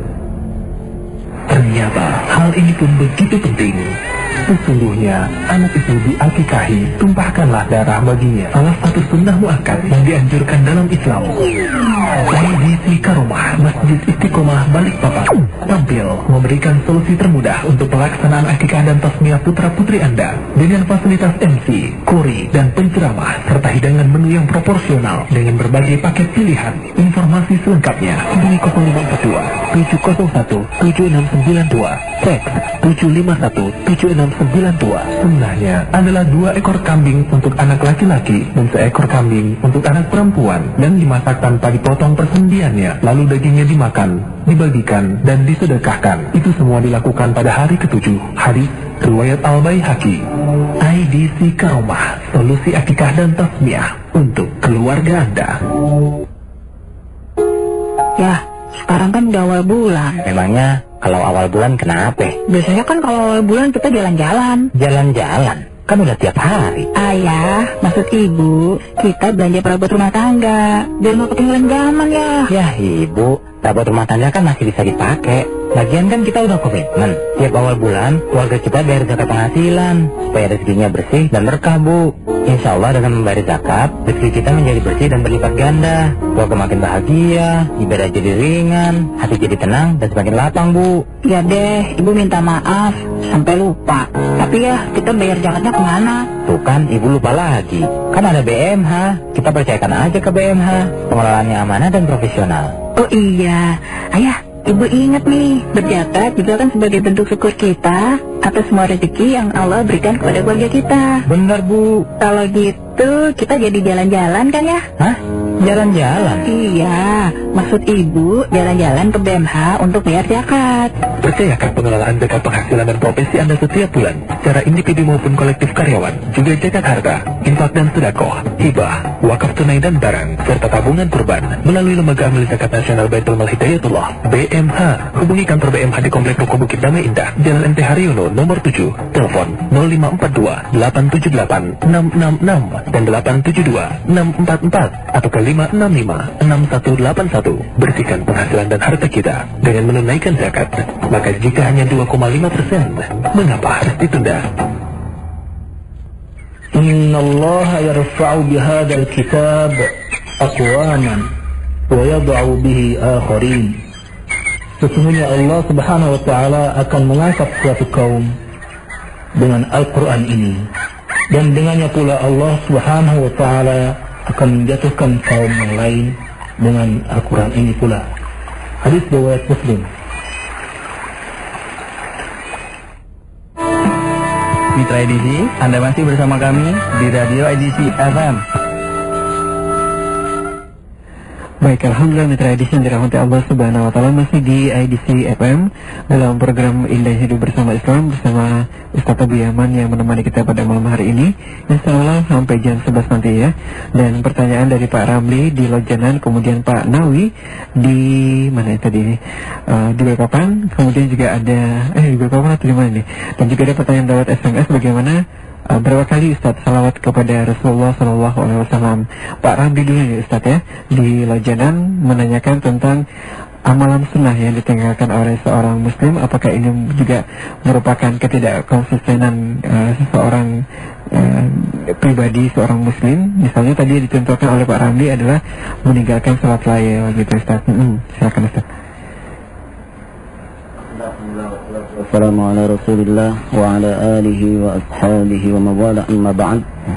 Ternyata hal ini pun begitu penting. Sesungguhnya anak itu diakikahi, tumpahkanlah darah baginya. Salah satu sunnah muakkad yang dianjurkan dalam Islam. I D C Karomah Masjid Istiqomah Balikpapan tampil memberikan solusi termudah untuk pelaksanaan akikah dan tasmiyah putra putri Anda dengan fasilitas M C, kori, dan penceramah serta hidangan menu yang proporsional dengan berbagai paket pilihan. Informasi selengkapnya hubungi nol lima empat dua tujuh nol satu tujuh enam sembilan dua, teks tujuh lima satu tujuh enam sembilan dua. Sunnahnya adalah dua ekor kambing untuk anak laki-laki dan seekor kambing untuk anak perempuan dan dimasak tanpa dipotong persendiannya, lalu dagingnya dimakan, dibagikan, dan disedekahkan. Itu semua dilakukan pada hari ketujuh. Hadis riwayat Al-Baihaqi. I D C Karomah, solusi akikah dan tasmiyah untuk keluarga Anda. Ya, sekarang kan udah awal bulan. Memangnya kalau awal bulan kenapa? Biasanya kan kalau awal bulan kita jalan-jalan. Jalan-jalan? Kan udah tiap hari. Ayah, maksud ibu, kita belanja perabot rumah tangga biar nggak ketinggalan zaman ya. Ya ibu, perabot rumah tangga kan masih bisa dipakai. Lagian kan kita udah komitmen tiap awal bulan keluarga kita bayar zakat penghasilan supaya rezekinya bersih dan berkah, Bu. Insya Allah dengan membayar zakat, rezeki kita menjadi bersih dan berlipat ganda. Keluarga makin bahagia, ibadah jadi ringan, hati jadi tenang dan semakin lapang, Bu. Ya deh, ibu minta maaf sampai lupa. Tapi ya kita bayar zakatnya kemana? Tuh kan ibu lupa lagi. Kan ada B M H, kita percayakan aja ke B M H. Pengelolaannya amanah dan profesional. Oh iya, ayah. Ibu ingat nih, berzakat juga kan sebagai bentuk syukur kita atas semua rezeki yang Allah berikan kepada keluarga kita. Benar, Bu. Kalau gitu, kita jadi jalan-jalan kan ya? Hah? Jalan-jalan? Iya, maksud ibu jalan-jalan ke B M H untuk bayar zakat. Percayakan pengelolaan zakat penghasilan dan profesi Anda setiap bulan secara individu maupun kolektif karyawan, juga zakat harta, infak dan sedekah, hibah, wakaf tunai dan barang, serta tabungan kurban melalui Lembaga Amal Zakat Nasional Baitul Mal Hidayatullah B M H. Hubungi kantor B M H di Komplek Ruko Bukit Damai Indah, Jalan M T Haryono nomor tujuh, telepon nol lima empat dua delapan tujuh delapan enam enam enam dan delapan tujuh dua enam empat empat atau ke lima enam lima enam satu delapan satu. Bersihkan penghasilan dan harta kita dengan menunaikan zakat. Maka jika hanya dua koma lima persen, mengapa harus ditunda? Inna Allah yarfa'u bihadal kitab aqwaman wa yad'u bihi akharin. Sesungguhnya Allah Subhanahu wa taala akan mengangkat suatu kaum dengan Al-Qur'an ini, dan dengannya pula Allah Subhanahu wa taala akan menjatuhkan kaum yang lain dengan Al-Quran ini pula. Hadis riwayat Muslim. Mitra Edisi, Anda masih bersama kami di Radio Edisi F M. Baik, Alhamdulillah Mitra Edisi yang dirahmati Allah Subhanahu Wa Taala, masih di I D C F M dalam program Indah Hidup Bersama Islam bersama Ustaz Abu Yaman yang menemani kita pada malam hari ini, insya Allah sampai jam sebelas nanti ya. Dan pertanyaan dari Pak Ramli di Lojanan, kemudian Pak Nawi di mana tadi ini uh, di Balikpapan, kemudian juga ada eh di Balikpapan atau di mana nih? Dan juga ada pertanyaan lewat S M S, bagaimana Uh, berapa kali Ustaz salawat kepada Rasulullah Sallallahu Alaihi Wasallam? Pak Ramli dulu ya Ustaz ya, di Lojanan menanyakan tentang amalan sunnah yang ditinggalkan oleh seorang Muslim. Apakah ini juga merupakan ketidakkonsistenan uh, seseorang uh, pribadi seorang Muslim? Misalnya tadi ditentukan oleh Pak Ramli adalah meninggalkan salat layl gitu Ustaz. Hmm, silakan Ustaz. Assalamualaikum warahmatullahi Rasulillah wa ala alihi wa ashabihi wa mawala amma ba'd.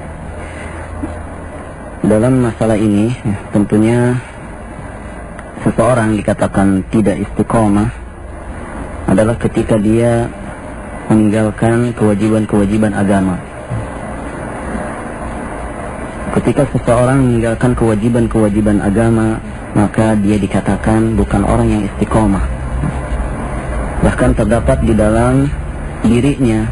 Dalam masalah ini tentunya seseorang dikatakan tidak istiqomah adalah ketika dia meninggalkan kewajiban-kewajiban agama. Ketika seseorang meninggalkan kewajiban-kewajiban agama, maka dia dikatakan bukan orang yang istiqomah. Bahkan terdapat di dalam dirinya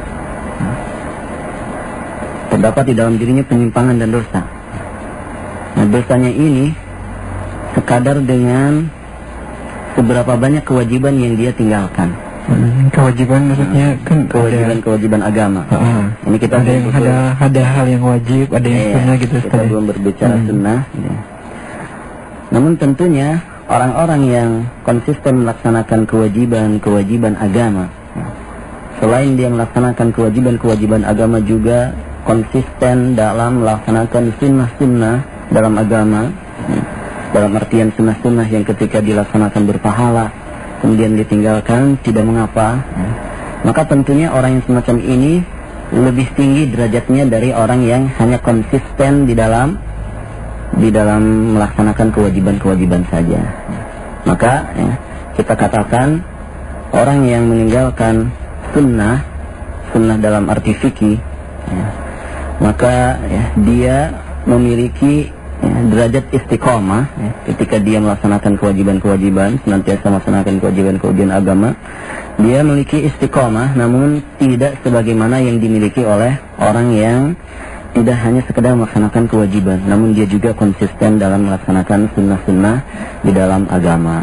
terdapat di dalam dirinya penyimpangan dan dosa. Nah, dosanya ini sekadar dengan seberapa banyak kewajiban yang dia tinggalkan. Hmm, kewajiban maksudnya kan kewajiban-kewajiban agama. Uh, ini kita ada yang ada ada hal yang wajib, ada yang eh, sunnah gitu. Kita sekali. belum berbicara hmm. sunnah. Ya. Namun tentunya orang-orang yang konsisten melaksanakan kewajiban-kewajiban agama, selain dia melaksanakan kewajiban-kewajiban agama, juga konsisten dalam melaksanakan sunnah-sunnah dalam agama, dalam artian sunnah-sunnah yang ketika dilaksanakan berpahala, kemudian ditinggalkan tidak mengapa, maka tentunya orang yang semacam ini lebih tinggi derajatnya dari orang yang hanya konsisten di dalam di dalam melaksanakan kewajiban-kewajiban saja. Maka ya, kita katakan orang yang meninggalkan sunnah, sunnah dalam arti fikih, ya, maka ya, dia memiliki ya, derajat istiqomah ya, ketika dia melaksanakan kewajiban-kewajiban, senantiasa melaksanakan kewajiban-kewajiban agama. Dia memiliki istiqomah, namun tidak sebagaimana yang dimiliki oleh orang yang tidak hanya sekedar melaksanakan kewajiban, namun dia juga konsisten dalam melaksanakan sunnah-sunnah di dalam agama.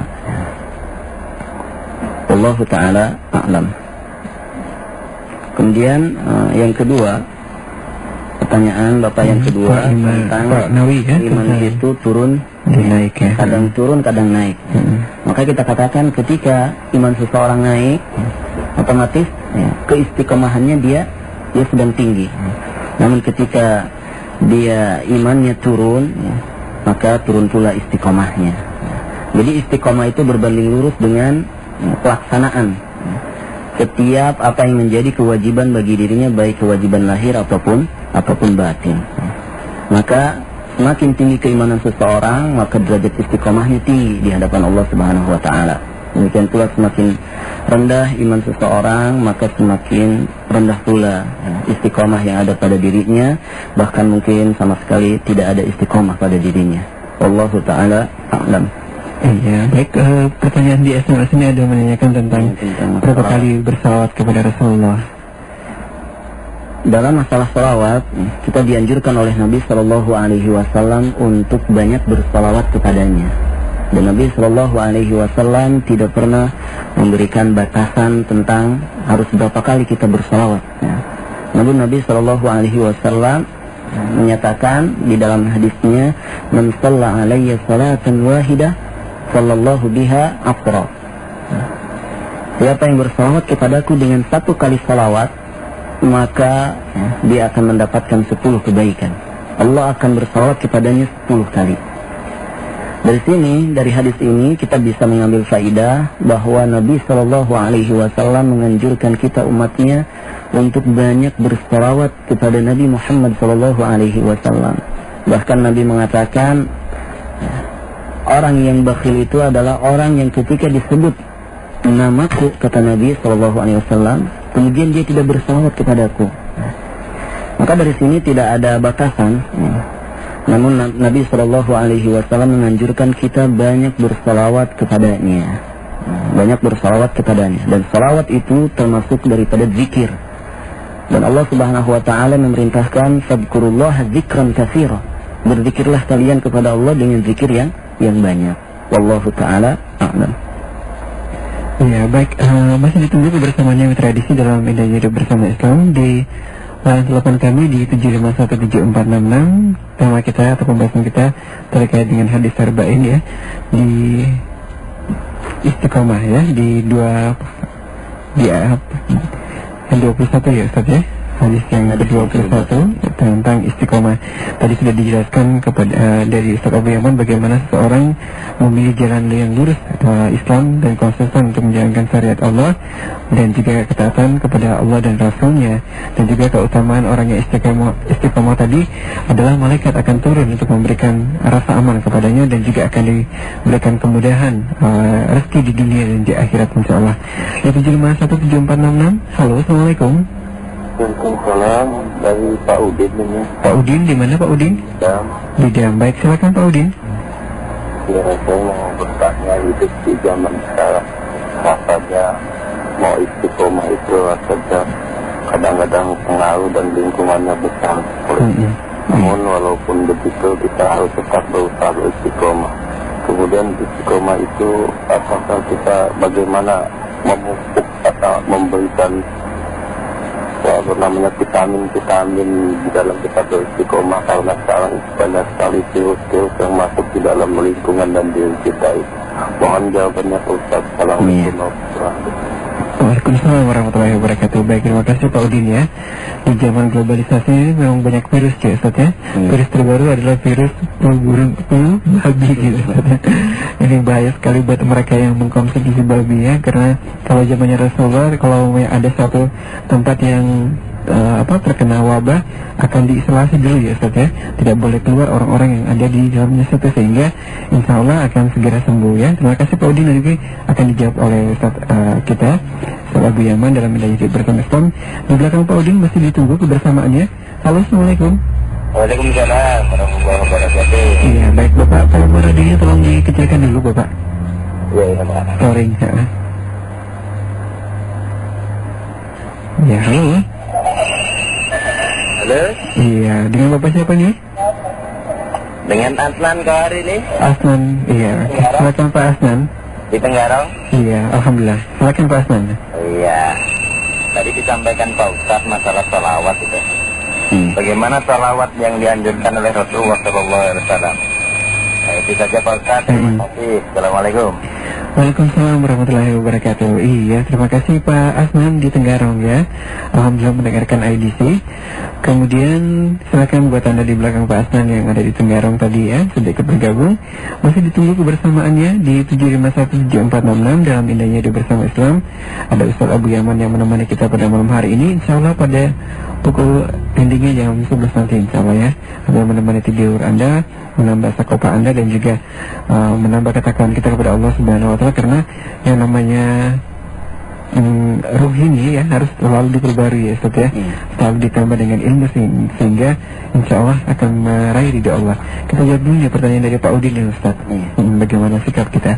Wallahu ta'ala a'lam. Kemudian uh, yang kedua, pertanyaan Bapak yang kedua hmm, tentang Pak Nawi, ya, iman itu turun, naik, ya. kadang turun, kadang naik. Hmm. Maka kita katakan ketika iman seseorang naik, hmm. otomatis ya, keistiqomahannya dia dia sedang tinggi. Hmm. Namun ketika dia imannya turun, ya, maka turun pula istiqomahnya. Jadi istiqomah itu berbanding lurus dengan ya, pelaksanaan ya, setiap apa yang menjadi kewajiban bagi dirinya, baik kewajiban lahir ataupun ataupun batin. Ya. Maka semakin tinggi keimanan seseorang, maka derajat istiqomahnya tinggi di hadapan Allah Subhanahu Wa Taala. Demikian pula semakin rendah iman seseorang, maka semakin rendah pula ya, istiqomah yang ada pada dirinya, bahkan mungkin sama sekali tidak ada istiqomah pada dirinya. Wallahu ta'ala a'lam. Iya, baik. Uh, pertanyaan di S M S ini ada menanyakan tentang, ya, tentang berapa kali bersalawat kepada Rasulullah. Dalam masalah salawat, kita dianjurkan oleh Nabi Shallallahu Alaihi Wasallam untuk banyak bersalawat kepadanya. Dan Nabi Shallallahu Alaihi Wasallam tidak pernah memberikan batasan tentang harus berapa kali kita bersalawat. Ya. Namun Nabi Shallallahu Alaihi Wasallam menyatakan di dalam hadisnya, "Man shalla alayya salatan wahidah, sallallahu biha afra." Siapa yang bersalawat kepadaku dengan satu kali salawat, maka ya, dia akan mendapatkan sepuluh kebaikan. Allah akan bersalawat kepadanya sepuluh kali. Dari sini, dari hadis ini kita bisa mengambil faidah bahwa Nabi Shallallahu Alaihi Wasallam menganjurkan kita umatnya untuk banyak bersalawat kepada Nabi Muhammad Shallallahu Alaihi Wasallam. Bahkan Nabi mengatakan, orang yang bakhil itu adalah orang yang ketika disebut namaku, kata Nabi Shallallahu Alaihi Wasallam, kemudian dia tidak bersalawat kepadaku. Maka dari sini tidak ada batasan. Namun Nabi shallallahu alaihi wasallam menganjurkan kita banyak bersalawat kepadanya, banyak bersalawat kepadanya. Dan salawat itu termasuk daripada zikir. Dan Allah subhanahu wa ta'ala memerintahkan fadkurullaha zikran katsira, berzikirlah kalian kepada Allah dengan zikir yang yang banyak. Wallahu ta'ala a'lam. Ya baik, uh, masih ditunggu kebersamaannya Mitra Edisi dalam Indah Hidup Bersama Islam di line telepon kami di tujuh lima satu tujuh empat enam enam. Tema kita atau pembahasan kita terkait dengan hadis arba'in ya, di istiqomah ya, di dua di yang dua puluh satu ya Ustaz ya. Hadis yang ke dua puluh satu tentang istiqomah. Tadi sudah dijelaskan kepada uh, dari Ustaz Abu Yaman bagaimana seseorang memilih jalan yang lurus uh, Islam dan konsisten untuk menjalankan syariat Allah, dan juga ketaatan kepada Allah dan Rasulnya, dan juga keutamaan orang yang istiqomah, istiqomah tadi adalah malaikat akan turun untuk memberikan rasa aman kepadanya, dan juga akan diberikan kemudahan uh, rezeki di dunia dan di akhirat insyaallah. Ya, tujuh lima satu tujuh empat enam enam. Halo, assalamualaikum. Waalaikumsalam, dari Pak Udin ini. Pak Udin, di mana Pak Udin? Dam. Di Dam. Baik, silakan Pak Udin. Ya, saya mau bertanya, hidup di zaman sekarang, rasanya mau istiqomah itu rasanya kadang-kadang pengaruh dan lingkungannya besar. Mm-hmm. Namun walaupun begitu kita harus tetap berusaha istiqomah. Kemudian istiqomah itu apakah kita bagaimana memupuk atau memberikan apa namanya vitamin-vitamin di dalam kita beristiqomah, karena sekarang banyak sekali virus-virus yang masuk di dalam lingkungan dan diri kita. Mohon jawabannya Ustaz. Assalamualaikum. Waalaikumsalam warahmatullahi wabarakatuh. Baik, terima kasih Pak Udin ya. Di zaman globalisasi ini memang banyak virus ya Ustaz ya. Hmm. Virus terbaru adalah virus flu burung, flu babi gitu Ustaz ya. Ini bahaya sekali buat mereka yang mengkonsumsi babi ya, karena kalau zamannya Rasulullah, kalau ada satu tempat yang uh, apa terkena wabah akan diisolasi dulu ya Ustaz ya. Tidak boleh keluar orang-orang yang ada di dalamnya situ, sehingga insya Allah akan segera sembuh ya. Terima kasih Pak Udin, nanti akan dijawab oleh Ustaz uh, kita Ustaz Abu Yaman dalam Indah Hidup Bersama Islam. Di belakang Pak Udin masih ditunggu kebersamaannya. Halo, assalamualaikum. Waalaikumsalam warahmatullahi wabarakatuh. Iya, baik Bapak, volume radionya tolong dikecilkan dulu Bapak. Iya, iya Pak. Sorry ya. Ya, halo. Halo. Iya, dengan Bapak siapa nih? Dengan Asnan kau hari ini. Asnan, iya. Silakan Pak Asnan. Di Tenggarong. Iya, alhamdulillah. Silakan Pak Asnan. Iya. Tadi disampaikan Pak Ustaz masalah salawat itu. Hmm. Bagaimana salawat yang dianjurkan oleh Rasulullah shallallahu alaihi wasallam? Nah, itu saja Pak Ustaz. Terima kasih. Assalamualaikum. Waalaikumsalam warahmatullahi wabarakatuh. Iya, terima kasih Pak Asnan di Tenggarong ya. Alhamdulillah mendengarkan I D C. Kemudian silakan buat Anda di belakang Pak Asnan yang ada di Tenggarong tadi ya, sudah ikut bergabung. Masih ditunggu kebersamaannya di tujuh lima satu tujuh empat enam enam dalam Indahnya Hidup Bersama Islam. Ada Ustaz Abu Yaman yang menemani kita pada malam hari ini. Insya Allah pada pukul endingnya jam sebelas nanti insya Allah ya, agar menemani tidur Anda, menambah sakopa Anda, dan juga uh, menambah ketakwaan kita kepada Allah Subhanahu wa Ta'ala, karena yang namanya um, ruh ini ya harus selalu diperbarui ya Ustaz ya, hmm. selalu ditambah dengan ilmu sehingga insya Allah akan meraih ridha Allah. Kita jawab dulu ya pertanyaan dari Pak Udin ya Ustaz. hmm. Bagaimana sikap kita?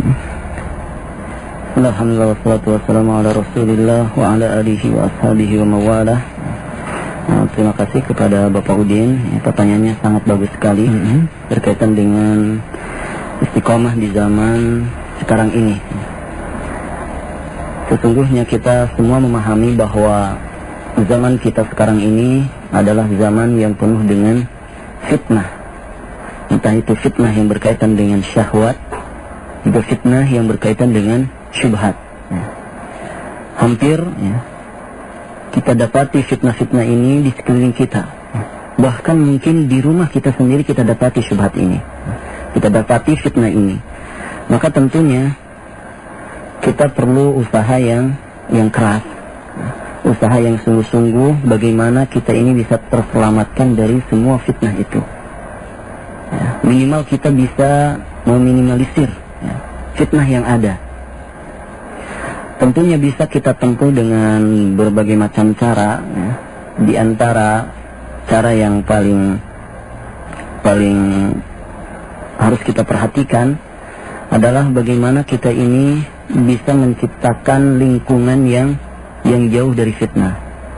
hmm. Alhamdulillah, wassalatu wassalamu ala Rasulillah wa ala alihi wa ashabihi wa mawalah. Nah, terima kasih kepada Bapak Udin, ya, pertanyaannya sangat bagus sekali mm-hmm. berkaitan dengan istiqomah di zaman sekarang ini. Sesungguhnya kita semua memahami bahwa zaman kita sekarang ini adalah zaman yang penuh dengan fitnah. Entah itu fitnah yang berkaitan dengan syahwat, juga fitnah yang berkaitan dengan syubhat. Ya. Hampir ya, kita dapati fitnah-fitnah ini di sekeliling kita. Bahkan mungkin di rumah kita sendiri kita dapati syubhat ini. Kita dapati fitnah ini. Maka tentunya kita perlu usaha yang yang keras. Usaha yang sungguh-sungguh bagaimana kita ini bisa terselamatkan dari semua fitnah itu. Ya, minimal kita bisa meminimalisir ya, fitnah yang ada. tentunya bisa kita tempuh dengan berbagai macam cara, ya. Di antara cara yang paling paling harus kita perhatikan adalah bagaimana kita ini bisa menciptakan lingkungan yang yang jauh dari fitnah.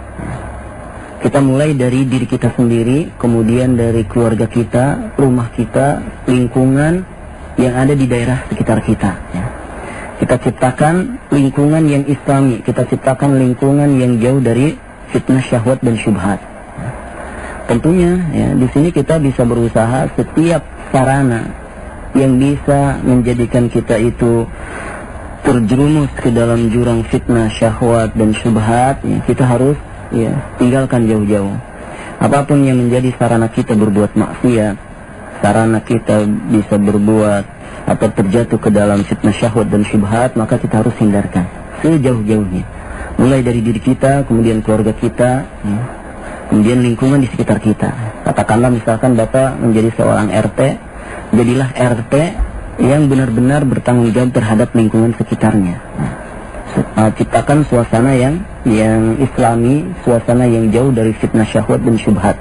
Kita mulai dari diri kita sendiri, kemudian dari keluarga kita, rumah kita, lingkungan yang ada di daerah sekitar kita, ya. Kita ciptakan lingkungan yang islami, kita ciptakan lingkungan yang jauh dari fitnah syahwat dan syubhat. Tentunya ya, di sini kita bisa berusaha setiap sarana yang bisa menjadikan kita itu terjerumus ke dalam jurang fitnah syahwat dan syubhat, ya, kita harus ya tinggalkan jauh-jauh. Apapun yang menjadi sarana kita berbuat maksiat, sarana kita bisa berbuat atau terjatuh ke dalam fitnah syahwat dan syubhat, maka kita harus hindarkan sejauh-jauhnya. Mulai dari diri kita, kemudian keluarga kita, ya, kemudian lingkungan di sekitar kita. Katakanlah misalkan Bapak menjadi seorang R T, jadilah R T yang benar-benar bertanggung jawab terhadap lingkungan sekitarnya. Nah, ciptakan suasana yang yang islami, suasana yang jauh dari fitnah syahwat dan syubhat.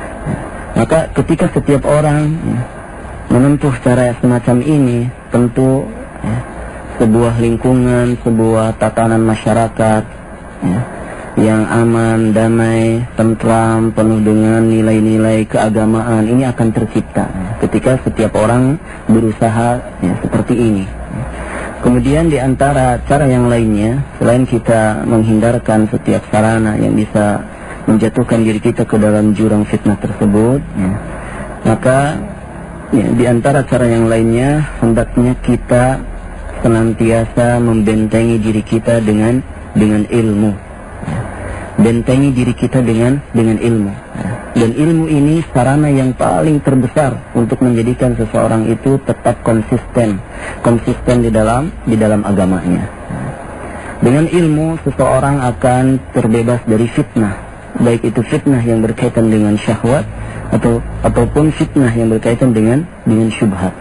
Maka ketika setiap orang ya, menempuh cara semacam ini, tentu ya, sebuah lingkungan, sebuah tatanan masyarakat ya, yang aman, damai, tentram, penuh dengan nilai-nilai keagamaan ini akan tercipta ya, ketika setiap orang berusaha ya, seperti ini. Kemudian di antara cara yang lainnya, selain kita menghindarkan setiap sarana yang bisa menjatuhkan diri kita ke dalam jurang fitnah tersebut, ya, maka ya, di antara cara yang lainnya hendaknya kita senantiasa membentengi diri kita dengan dengan ilmu, ya. Bentengi diri kita dengan dengan ilmu, ya. Dan ilmu ini sarana yang paling terbesar untuk menjadikan seseorang itu tetap konsisten, konsisten di dalam di dalam agamanya. Dengan ilmu seseorang akan terbebas dari fitnah, baik itu fitnah yang berkaitan dengan syahwat atau ataupun fitnah yang berkaitan dengan dengan syubhat.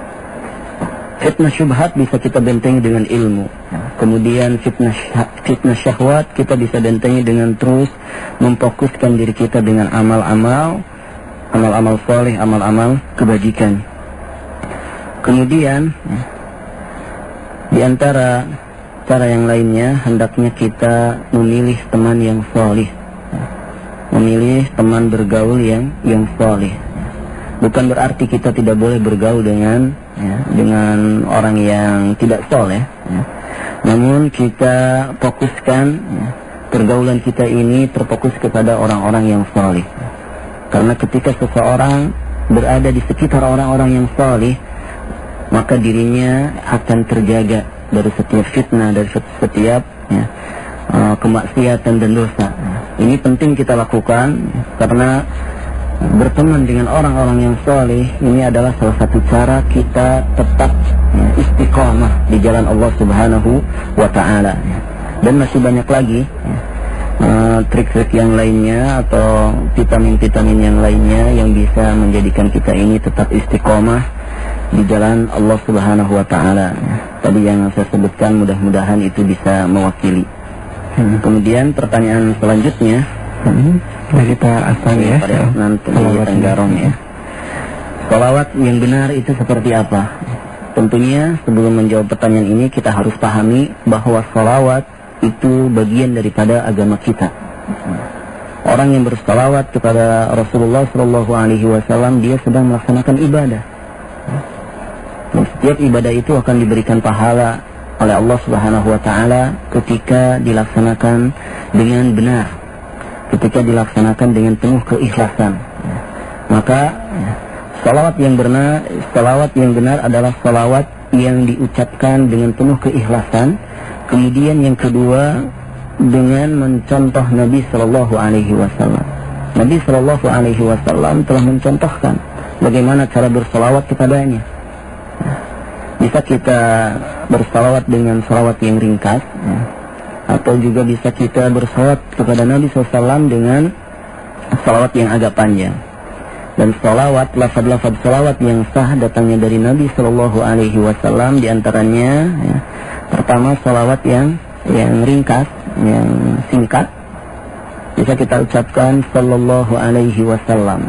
Fitnah syubhat bisa kita bentengi dengan ilmu. Kemudian fitnah fitnah syahwat kita bisa bentengi dengan terus memfokuskan diri kita dengan amal-amal, amal-amal saleh, amal-amal kebajikan. Kemudian di antara cara yang lainnya hendaknya kita memilih teman yang saleh, memilih teman bergaul yang yang saleh. Bukan berarti kita tidak boleh bergaul dengan ya, dengan orang yang tidak saleh, ya. Namun kita fokuskan ya, pergaulan kita ini terfokus kepada orang-orang yang saleh. Karena ketika seseorang berada di sekitar orang-orang yang saleh, maka dirinya akan terjaga dari setiap fitnah, dari setiap ya, uh, kemaksiatan dan dosa. Ini penting kita lakukan karena berteman dengan orang-orang yang saleh ini adalah salah satu cara kita tetap ya, istiqamah di jalan Allah Subhanahu wa taala. Dan masih banyak lagi ya, uh, trik-trik yang lainnya atau vitamin-vitamin yang lainnya yang bisa menjadikan kita ini tetap istiqamah di jalan Allah Subhanahu wa taala. Tadi yang saya sebutkan mudah-mudahan itu bisa mewakili. Hmm. Kemudian pertanyaan selanjutnya hmm. dari Pak Asal ya, pada nanti Tenggarong ya. Salawat yang benar itu seperti apa? Tentunya sebelum menjawab pertanyaan ini kita harus pahami bahwa salawat itu bagian daripada agama kita. Orang yang bersalawat kepada Rasulullah Shallallahu Alaihi Wasallam dia sedang melaksanakan ibadah. Dan setiap ibadah itu akan diberikan pahala oleh Allah Subhanahu Wa Taala ketika dilaksanakan dengan benar, ketika dilaksanakan dengan penuh keikhlasan. Maka salawat yang benar, salawat yang benar adalah salawat yang diucapkan dengan penuh keikhlasan. Kemudian yang kedua dengan mencontoh Nabi Sallallahu Alaihi Wasallam. Nabi Sallallahu Alaihi Wasallam telah mencontohkan bagaimana cara bersalawat kepadanya. Bisa kita bersalawat dengan salawat yang ringkas, ya. Atau juga bisa kita bersalawat kepada Nabi shallallahu alaihi wasallam dengan salawat yang agak panjang. Dan salawat, lafaz-lafaz salawat yang sah datangnya dari Nabi Sallallahu Alaihi Wasallam diantaranya, ya, pertama salawat yang yang ringkas, yang singkat, bisa kita ucapkan sallallahu alaihi wasallam.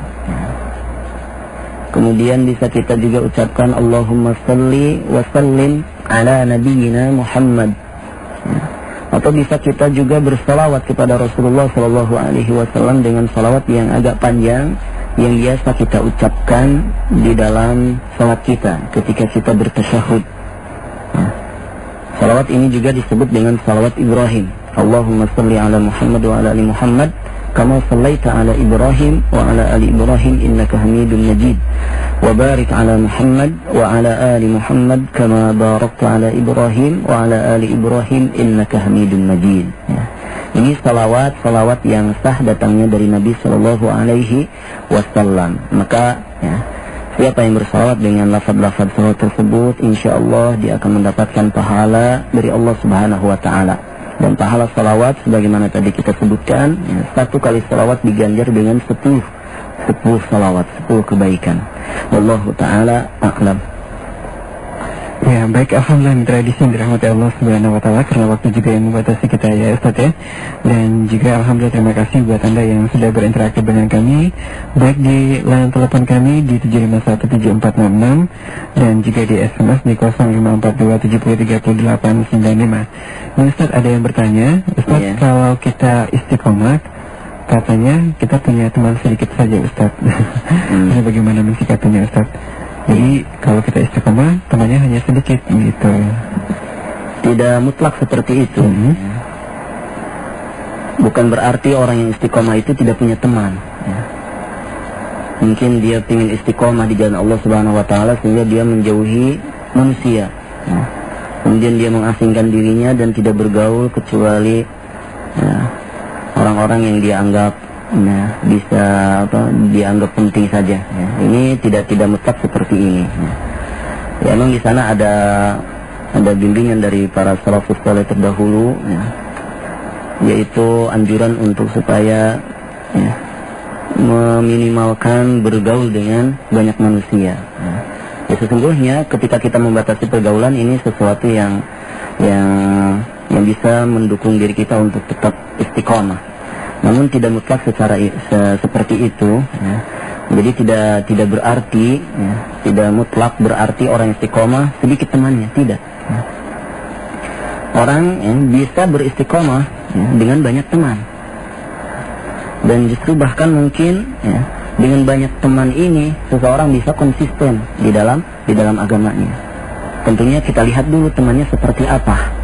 Kemudian bisa kita juga ucapkan Allahumma salli wa sallim ala nabiyyina Muhammad. Atau bisa kita juga bersalawat kepada Rasulullah sallallahu alaihi wasallam dengan salawat yang agak panjang yang biasa kita ucapkan di dalam salat kita ketika kita bertasyahud. Salawat ini juga disebut dengan salawat Ibrahim. Allahumma salli ala Muhammad wa ala ali Muhammad kama sallaita ala Ibrahim wa ala ali Ibrahim innaka Hamidum Majid. Wa barik ala Muhammad wa ala ali Muhammad kama barakta ala Ibrahim wa ala ali Ibrahim innaka Hamidum Majid. Ya. Ini salawat-salawat yang sah datangnya dari Nabi Sallallahu Alaihi Wasallam. Maka ya, siapa yang bersalawat dengan lafaz-lafaz salawat tersebut, insya Allah dia akan mendapatkan pahala dari Allah Subhanahu Wa Taala. Dan pahala salawat sebagaimana tadi kita sebutkan, ya, satu kali salawat diganjar dengan sepuluh sepuluh salawat, sepuluh kebaikan. Wallahu Taala a'lam. Ya, baik, alhamdulillah, tradisi yang dirahmati Allah Subhanahu wa taala, karena waktu juga yang membatasi kita ya Ustaz ya. Dan juga alhamdulillah terima kasih buat Anda yang sudah berinteraksi dengan kami baik di line telepon kami di tujuh lima satu tujuh empat enam enam dan juga di S M S di nol lima empat dua tujuh nol tiga delapan sembilan lima. Nah, Ustaz, ada yang bertanya, Ustaz, yeah. Kalau kita istiqomah katanya kita punya teman sedikit saja, Ustaz. Hmm. Ini bagaimana mensikapinya, Ustaz? Jadi kalau kita istiqomah temannya hanya sedikit gitu. Tidak mutlak seperti itu. Hmm. Bukan berarti orang yang istiqomah itu tidak punya teman. Mungkin dia ingin istiqomah di jalan Allah Subhanahu Wa Taala sehingga dia menjauhi manusia. Kemudian dia mengasingkan dirinya dan tidak bergaul kecuali ya, orang-orang yang dia anggap nah, bisa apa dianggap penting saja. Ya. Ini tidak tidak mutlak seperti ini. Ya, ya memang di sana ada ada bimbingan dari para salafus saleh terdahulu, ya, yaitu anjuran untuk supaya ya, meminimalkan bergaul dengan banyak manusia. Ya. Ya, sesungguhnya ketika kita membatasi pergaulan ini sesuatu yang yang yang bisa mendukung diri kita untuk tetap istiqomah. Namun tidak mutlak secara se, seperti itu, ya. Jadi tidak tidak berarti, ya, tidak mutlak berarti orang istiqomah sedikit temannya, tidak. Ya. Orang ya, bisa beristiqomah ya, dengan banyak teman, dan justru bahkan mungkin ya, dengan banyak teman ini seseorang bisa konsisten di dalam di dalam agamanya. Tentunya kita lihat dulu temannya seperti apa.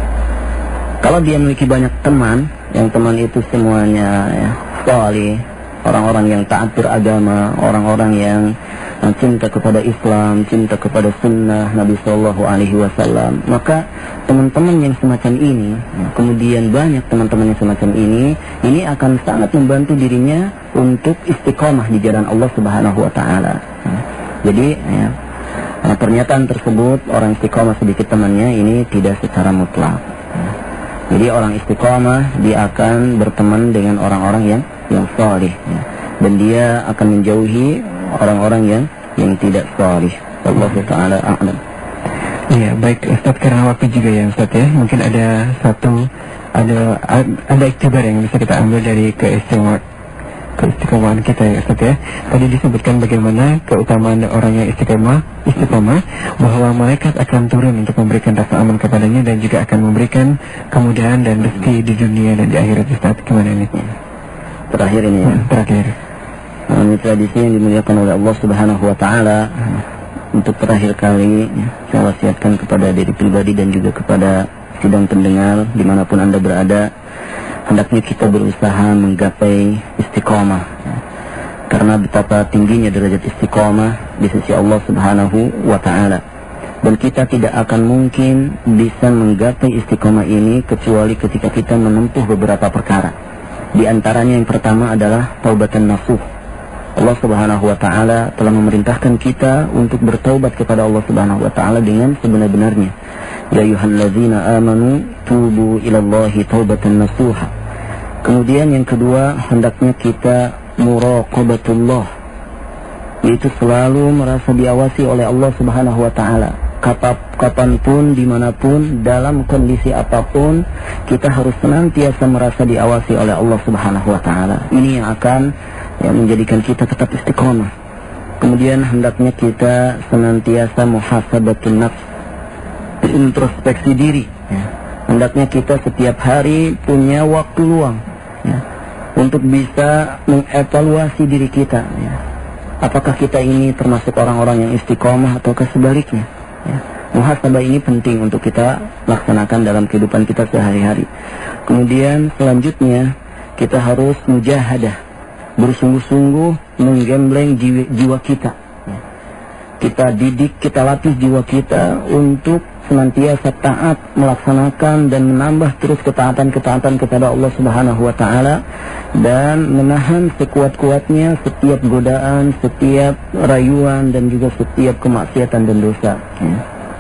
Kalau dia memiliki banyak teman, yang teman itu semuanya ya, salih, orang-orang yang taat beragama, orang-orang yang uh, cinta kepada Islam, cinta kepada sunnah Nabi Sallallahu Alaihi Wasallam, maka teman-teman yang semacam ini, ya, kemudian banyak teman-teman yang semacam ini, ini akan sangat membantu dirinya untuk istiqomah di jalan Allah Subhanahu Wa Taala. Ya. Jadi ya, uh, pernyataan tersebut orang istiqomah sedikit temannya ini tidak secara mutlak. Ya. Jadi orang istiqomah dia akan berteman dengan orang-orang yang yang salih, ya. Dan dia akan menjauhi orang-orang yang yang tidak salih. Wallahu taala a'lam. Iya, baik Ustaz, karena waktu juga ya Ustaz ya. Mungkin ada satu ada ada iktibar yang bisa kita ambil dari keistimewaan keistiqomahan kita ya Ustaz ya. Tadi disebutkan bagaimana keutamaan orang yang istiqomah, istiqomah bahwa malaikat akan turun untuk memberikan rasa aman kepadanya dan juga akan memberikan kemudahan dan rezeki di dunia dan di akhirat. Ustaz, gimana ini? Terakhir ini ya. Hmm, terakhir. Nah, ini tradisi yang dimuliakan oleh Allah Subhanahu Wa Taala. Untuk terakhir kali ya, saya wasiatkan kepada diri pribadi dan juga kepada sidang pendengar dimanapun Anda berada, hendaknya kita berusaha menggapai istiqomah, ya. Karena betapa tingginya derajat istiqomah di sisi Allah Subhanahu Wa Taala, dan kita tidak akan mungkin bisa menggapai istiqomah ini kecuali ketika kita menempuh beberapa perkara. Di antaranya yang pertama adalah taubatan nasuh. Allah Subhanahu Wa Taala telah memerintahkan kita untuk bertaubat kepada Allah Subhanahu Wa Taala dengan sebenar-benarnya. Ya ayyuhallazina amanu tubu ilallahi taubatan nasuha. Kemudian yang kedua, hendaknya kita muraqabatullah, yaitu selalu merasa diawasi oleh Allah Subhanahu Wa Taala. kapap, kapanpun, dimanapun, dalam kondisi apapun, kita harus senantiasa merasa diawasi oleh Allah Subhanahu wa Ta'ala. Ini yang akan ya, menjadikan kita tetap istiqomah. Kemudian hendaknya kita senantiasa muhasabatun nafs, introspeksi diri. Ya. Hendaknya kita setiap hari punya waktu luang ya, untuk bisa mengevaluasi diri kita. Ya. Apakah kita ini termasuk orang-orang yang istiqomah ataukah sebaliknya? Ya. Muhasabah ini penting untuk kita laksanakan dalam kehidupan kita sehari-hari. Kemudian selanjutnya kita harus mujahadah, bersungguh-sungguh menggembleng jiwa, jiwa kita. Ya. Kita didik, kita latih jiwa kita untuk senantiasa taat, melaksanakan dan menambah terus ketaatan-ketaatan kepada Allah Subhanahu wa Ta'ala, dan menahan sekuat-kuatnya setiap godaan, setiap rayuan dan juga setiap kemaksiatan dan dosa. Ya.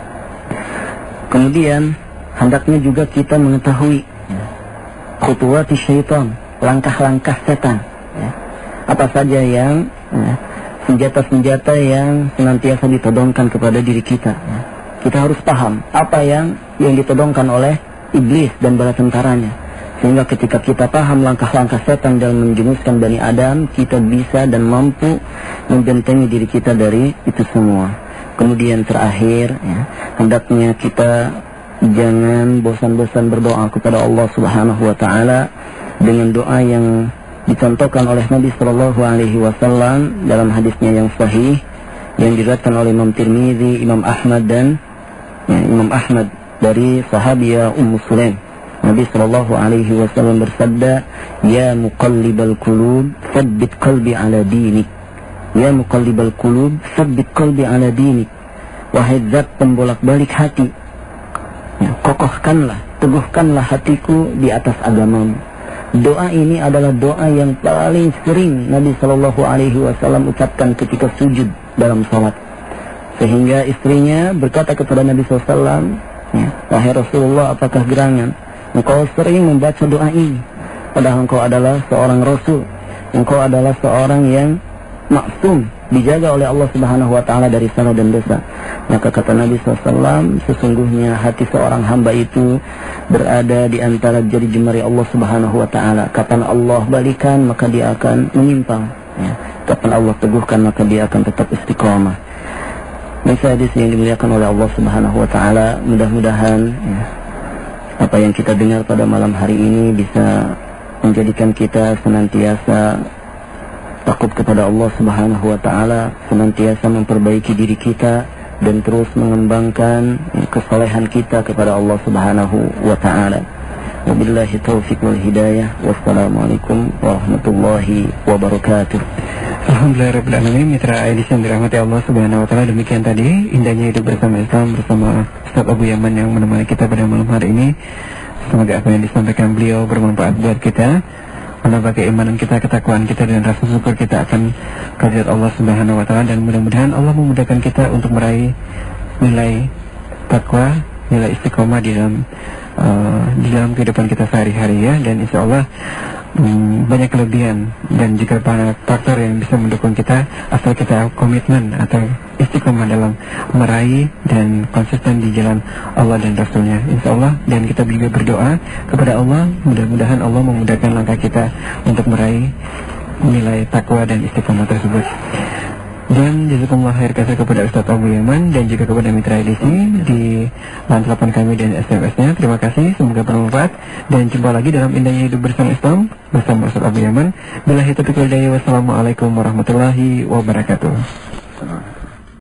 Kemudian hendaknya juga kita mengetahui ya, khutuwati syaitan, langkah-langkah setan. Ya. Apa saja yang ya, senjata-senjata yang senantiasa ditodongkan kepada diri kita. Ya. Kita harus paham apa yang yang ditodongkan oleh iblis dan bala tentaranya, sehingga ketika kita paham langkah-langkah setan dalam menjemuskan Bani Adam, kita bisa dan mampu membentengi diri kita dari itu semua. Kemudian terakhir ya, hendaknya kita jangan bosan-bosan berdoa kepada Allah Subhanahu wa Ta'ala dengan doa yang dicontohkan oleh Nabi Shallallahu Alaihi Wasallam dalam hadisnya yang sahih yang diriwayatkan oleh Imam Tirmidzi, Imam Ahmad dan ya, Imam Ahmad dari sahabiah Ummu Sulaim. Nabi Shallallahu Alaihi Wasallam bersabda, "Ya muqallibal qulub, tsabbit qalbi ala dinik. Ya muqallibal qulub, tsabbit qalbi ala dinik." Wahai zat pembolak-balik hati, ya, kokohkanlah, teguhkanlah hatiku di atas agamamu. Doa ini adalah doa yang paling sering Nabi Shallallahu Alaihi Wasallam ucapkan ketika sujud dalam salat. Sehingga istrinya berkata kepada Nabi shallallahu alaihi wasallam, ya, "Wahai Rasulullah, apakah gerangan engkau sering membaca doa ini? Padahal engkau adalah seorang Rasul, engkau adalah seorang yang maksum, dijaga oleh Allah Subhanahu wa Ta'ala dari salah dan dosa." Maka kata Nabi shallallahu alaihi wasallam, sesungguhnya hati seorang hamba itu berada di antara jari jemari Allah Subhanahu wa Ta'ala. Kapan Allah balikan, maka dia akan menyimpang. Ya. Kapan Allah teguhkan, maka dia akan tetap istiqomah. Maka hadis yang dimuliakan oleh Allah Subhanahu wa Ta'ala, mudah-mudahan ya, apa yang kita dengar pada malam hari ini bisa menjadikan kita senantiasa takut kepada Allah Subhanahu wa Ta'ala, senantiasa memperbaiki diri kita dan terus mengembangkan ya, kesalehan kita kepada Allah Subhanahu wa Ta'ala. Wabillahi taufiq wal hidayah. Wassalamualaikum warahmatullahi wabarakatuh. Alhamdulillahirabbil alamin. Mitra Aidis yang dirahmati Allah Subhanahu wa Ta'ala, demikian tadi indahnya hidup bersama Islam bersama Ustaz Abu Yaman yang menemani kita pada malam hari ini. Semoga apa yang disampaikan beliau bermanfaat buat kita, menambah keimanan kita, ketakwaan kita, dan rasa syukur kita akan kehadirat Allah Subhanahu wa Ta'ala, dan mudah-mudahan Allah memudahkan kita untuk meraih nilai takwa, nilai istiqomah di dalam uh, di dalam kehidupan kita sehari-hari ya. Dan insya Allah Hmm, banyak kelebihan dan juga banyak faktor yang bisa mendukung kita asal kita komitmen atau istiqomah dalam meraih dan konsisten di jalan Allah dan Rasulnya, insya Allah. Dan kita juga berdoa kepada Allah, mudah-mudahan Allah memudahkan langkah kita untuk meraih nilai takwa dan istiqomah tersebut. Dan jazakumullah khair kasih kepada Ustaz Abu Yaman dan juga kepada mitra edisi di line telepon kami dan S M S-nya. Terima kasih, semoga bermanfaat. Dan jumpa lagi dalam indahnya hidup bersama Islam bersama Ustaz Abu Yaman. Billahi taufiq wal hidayah. Wassalamualaikum warahmatullahi wabarakatuh.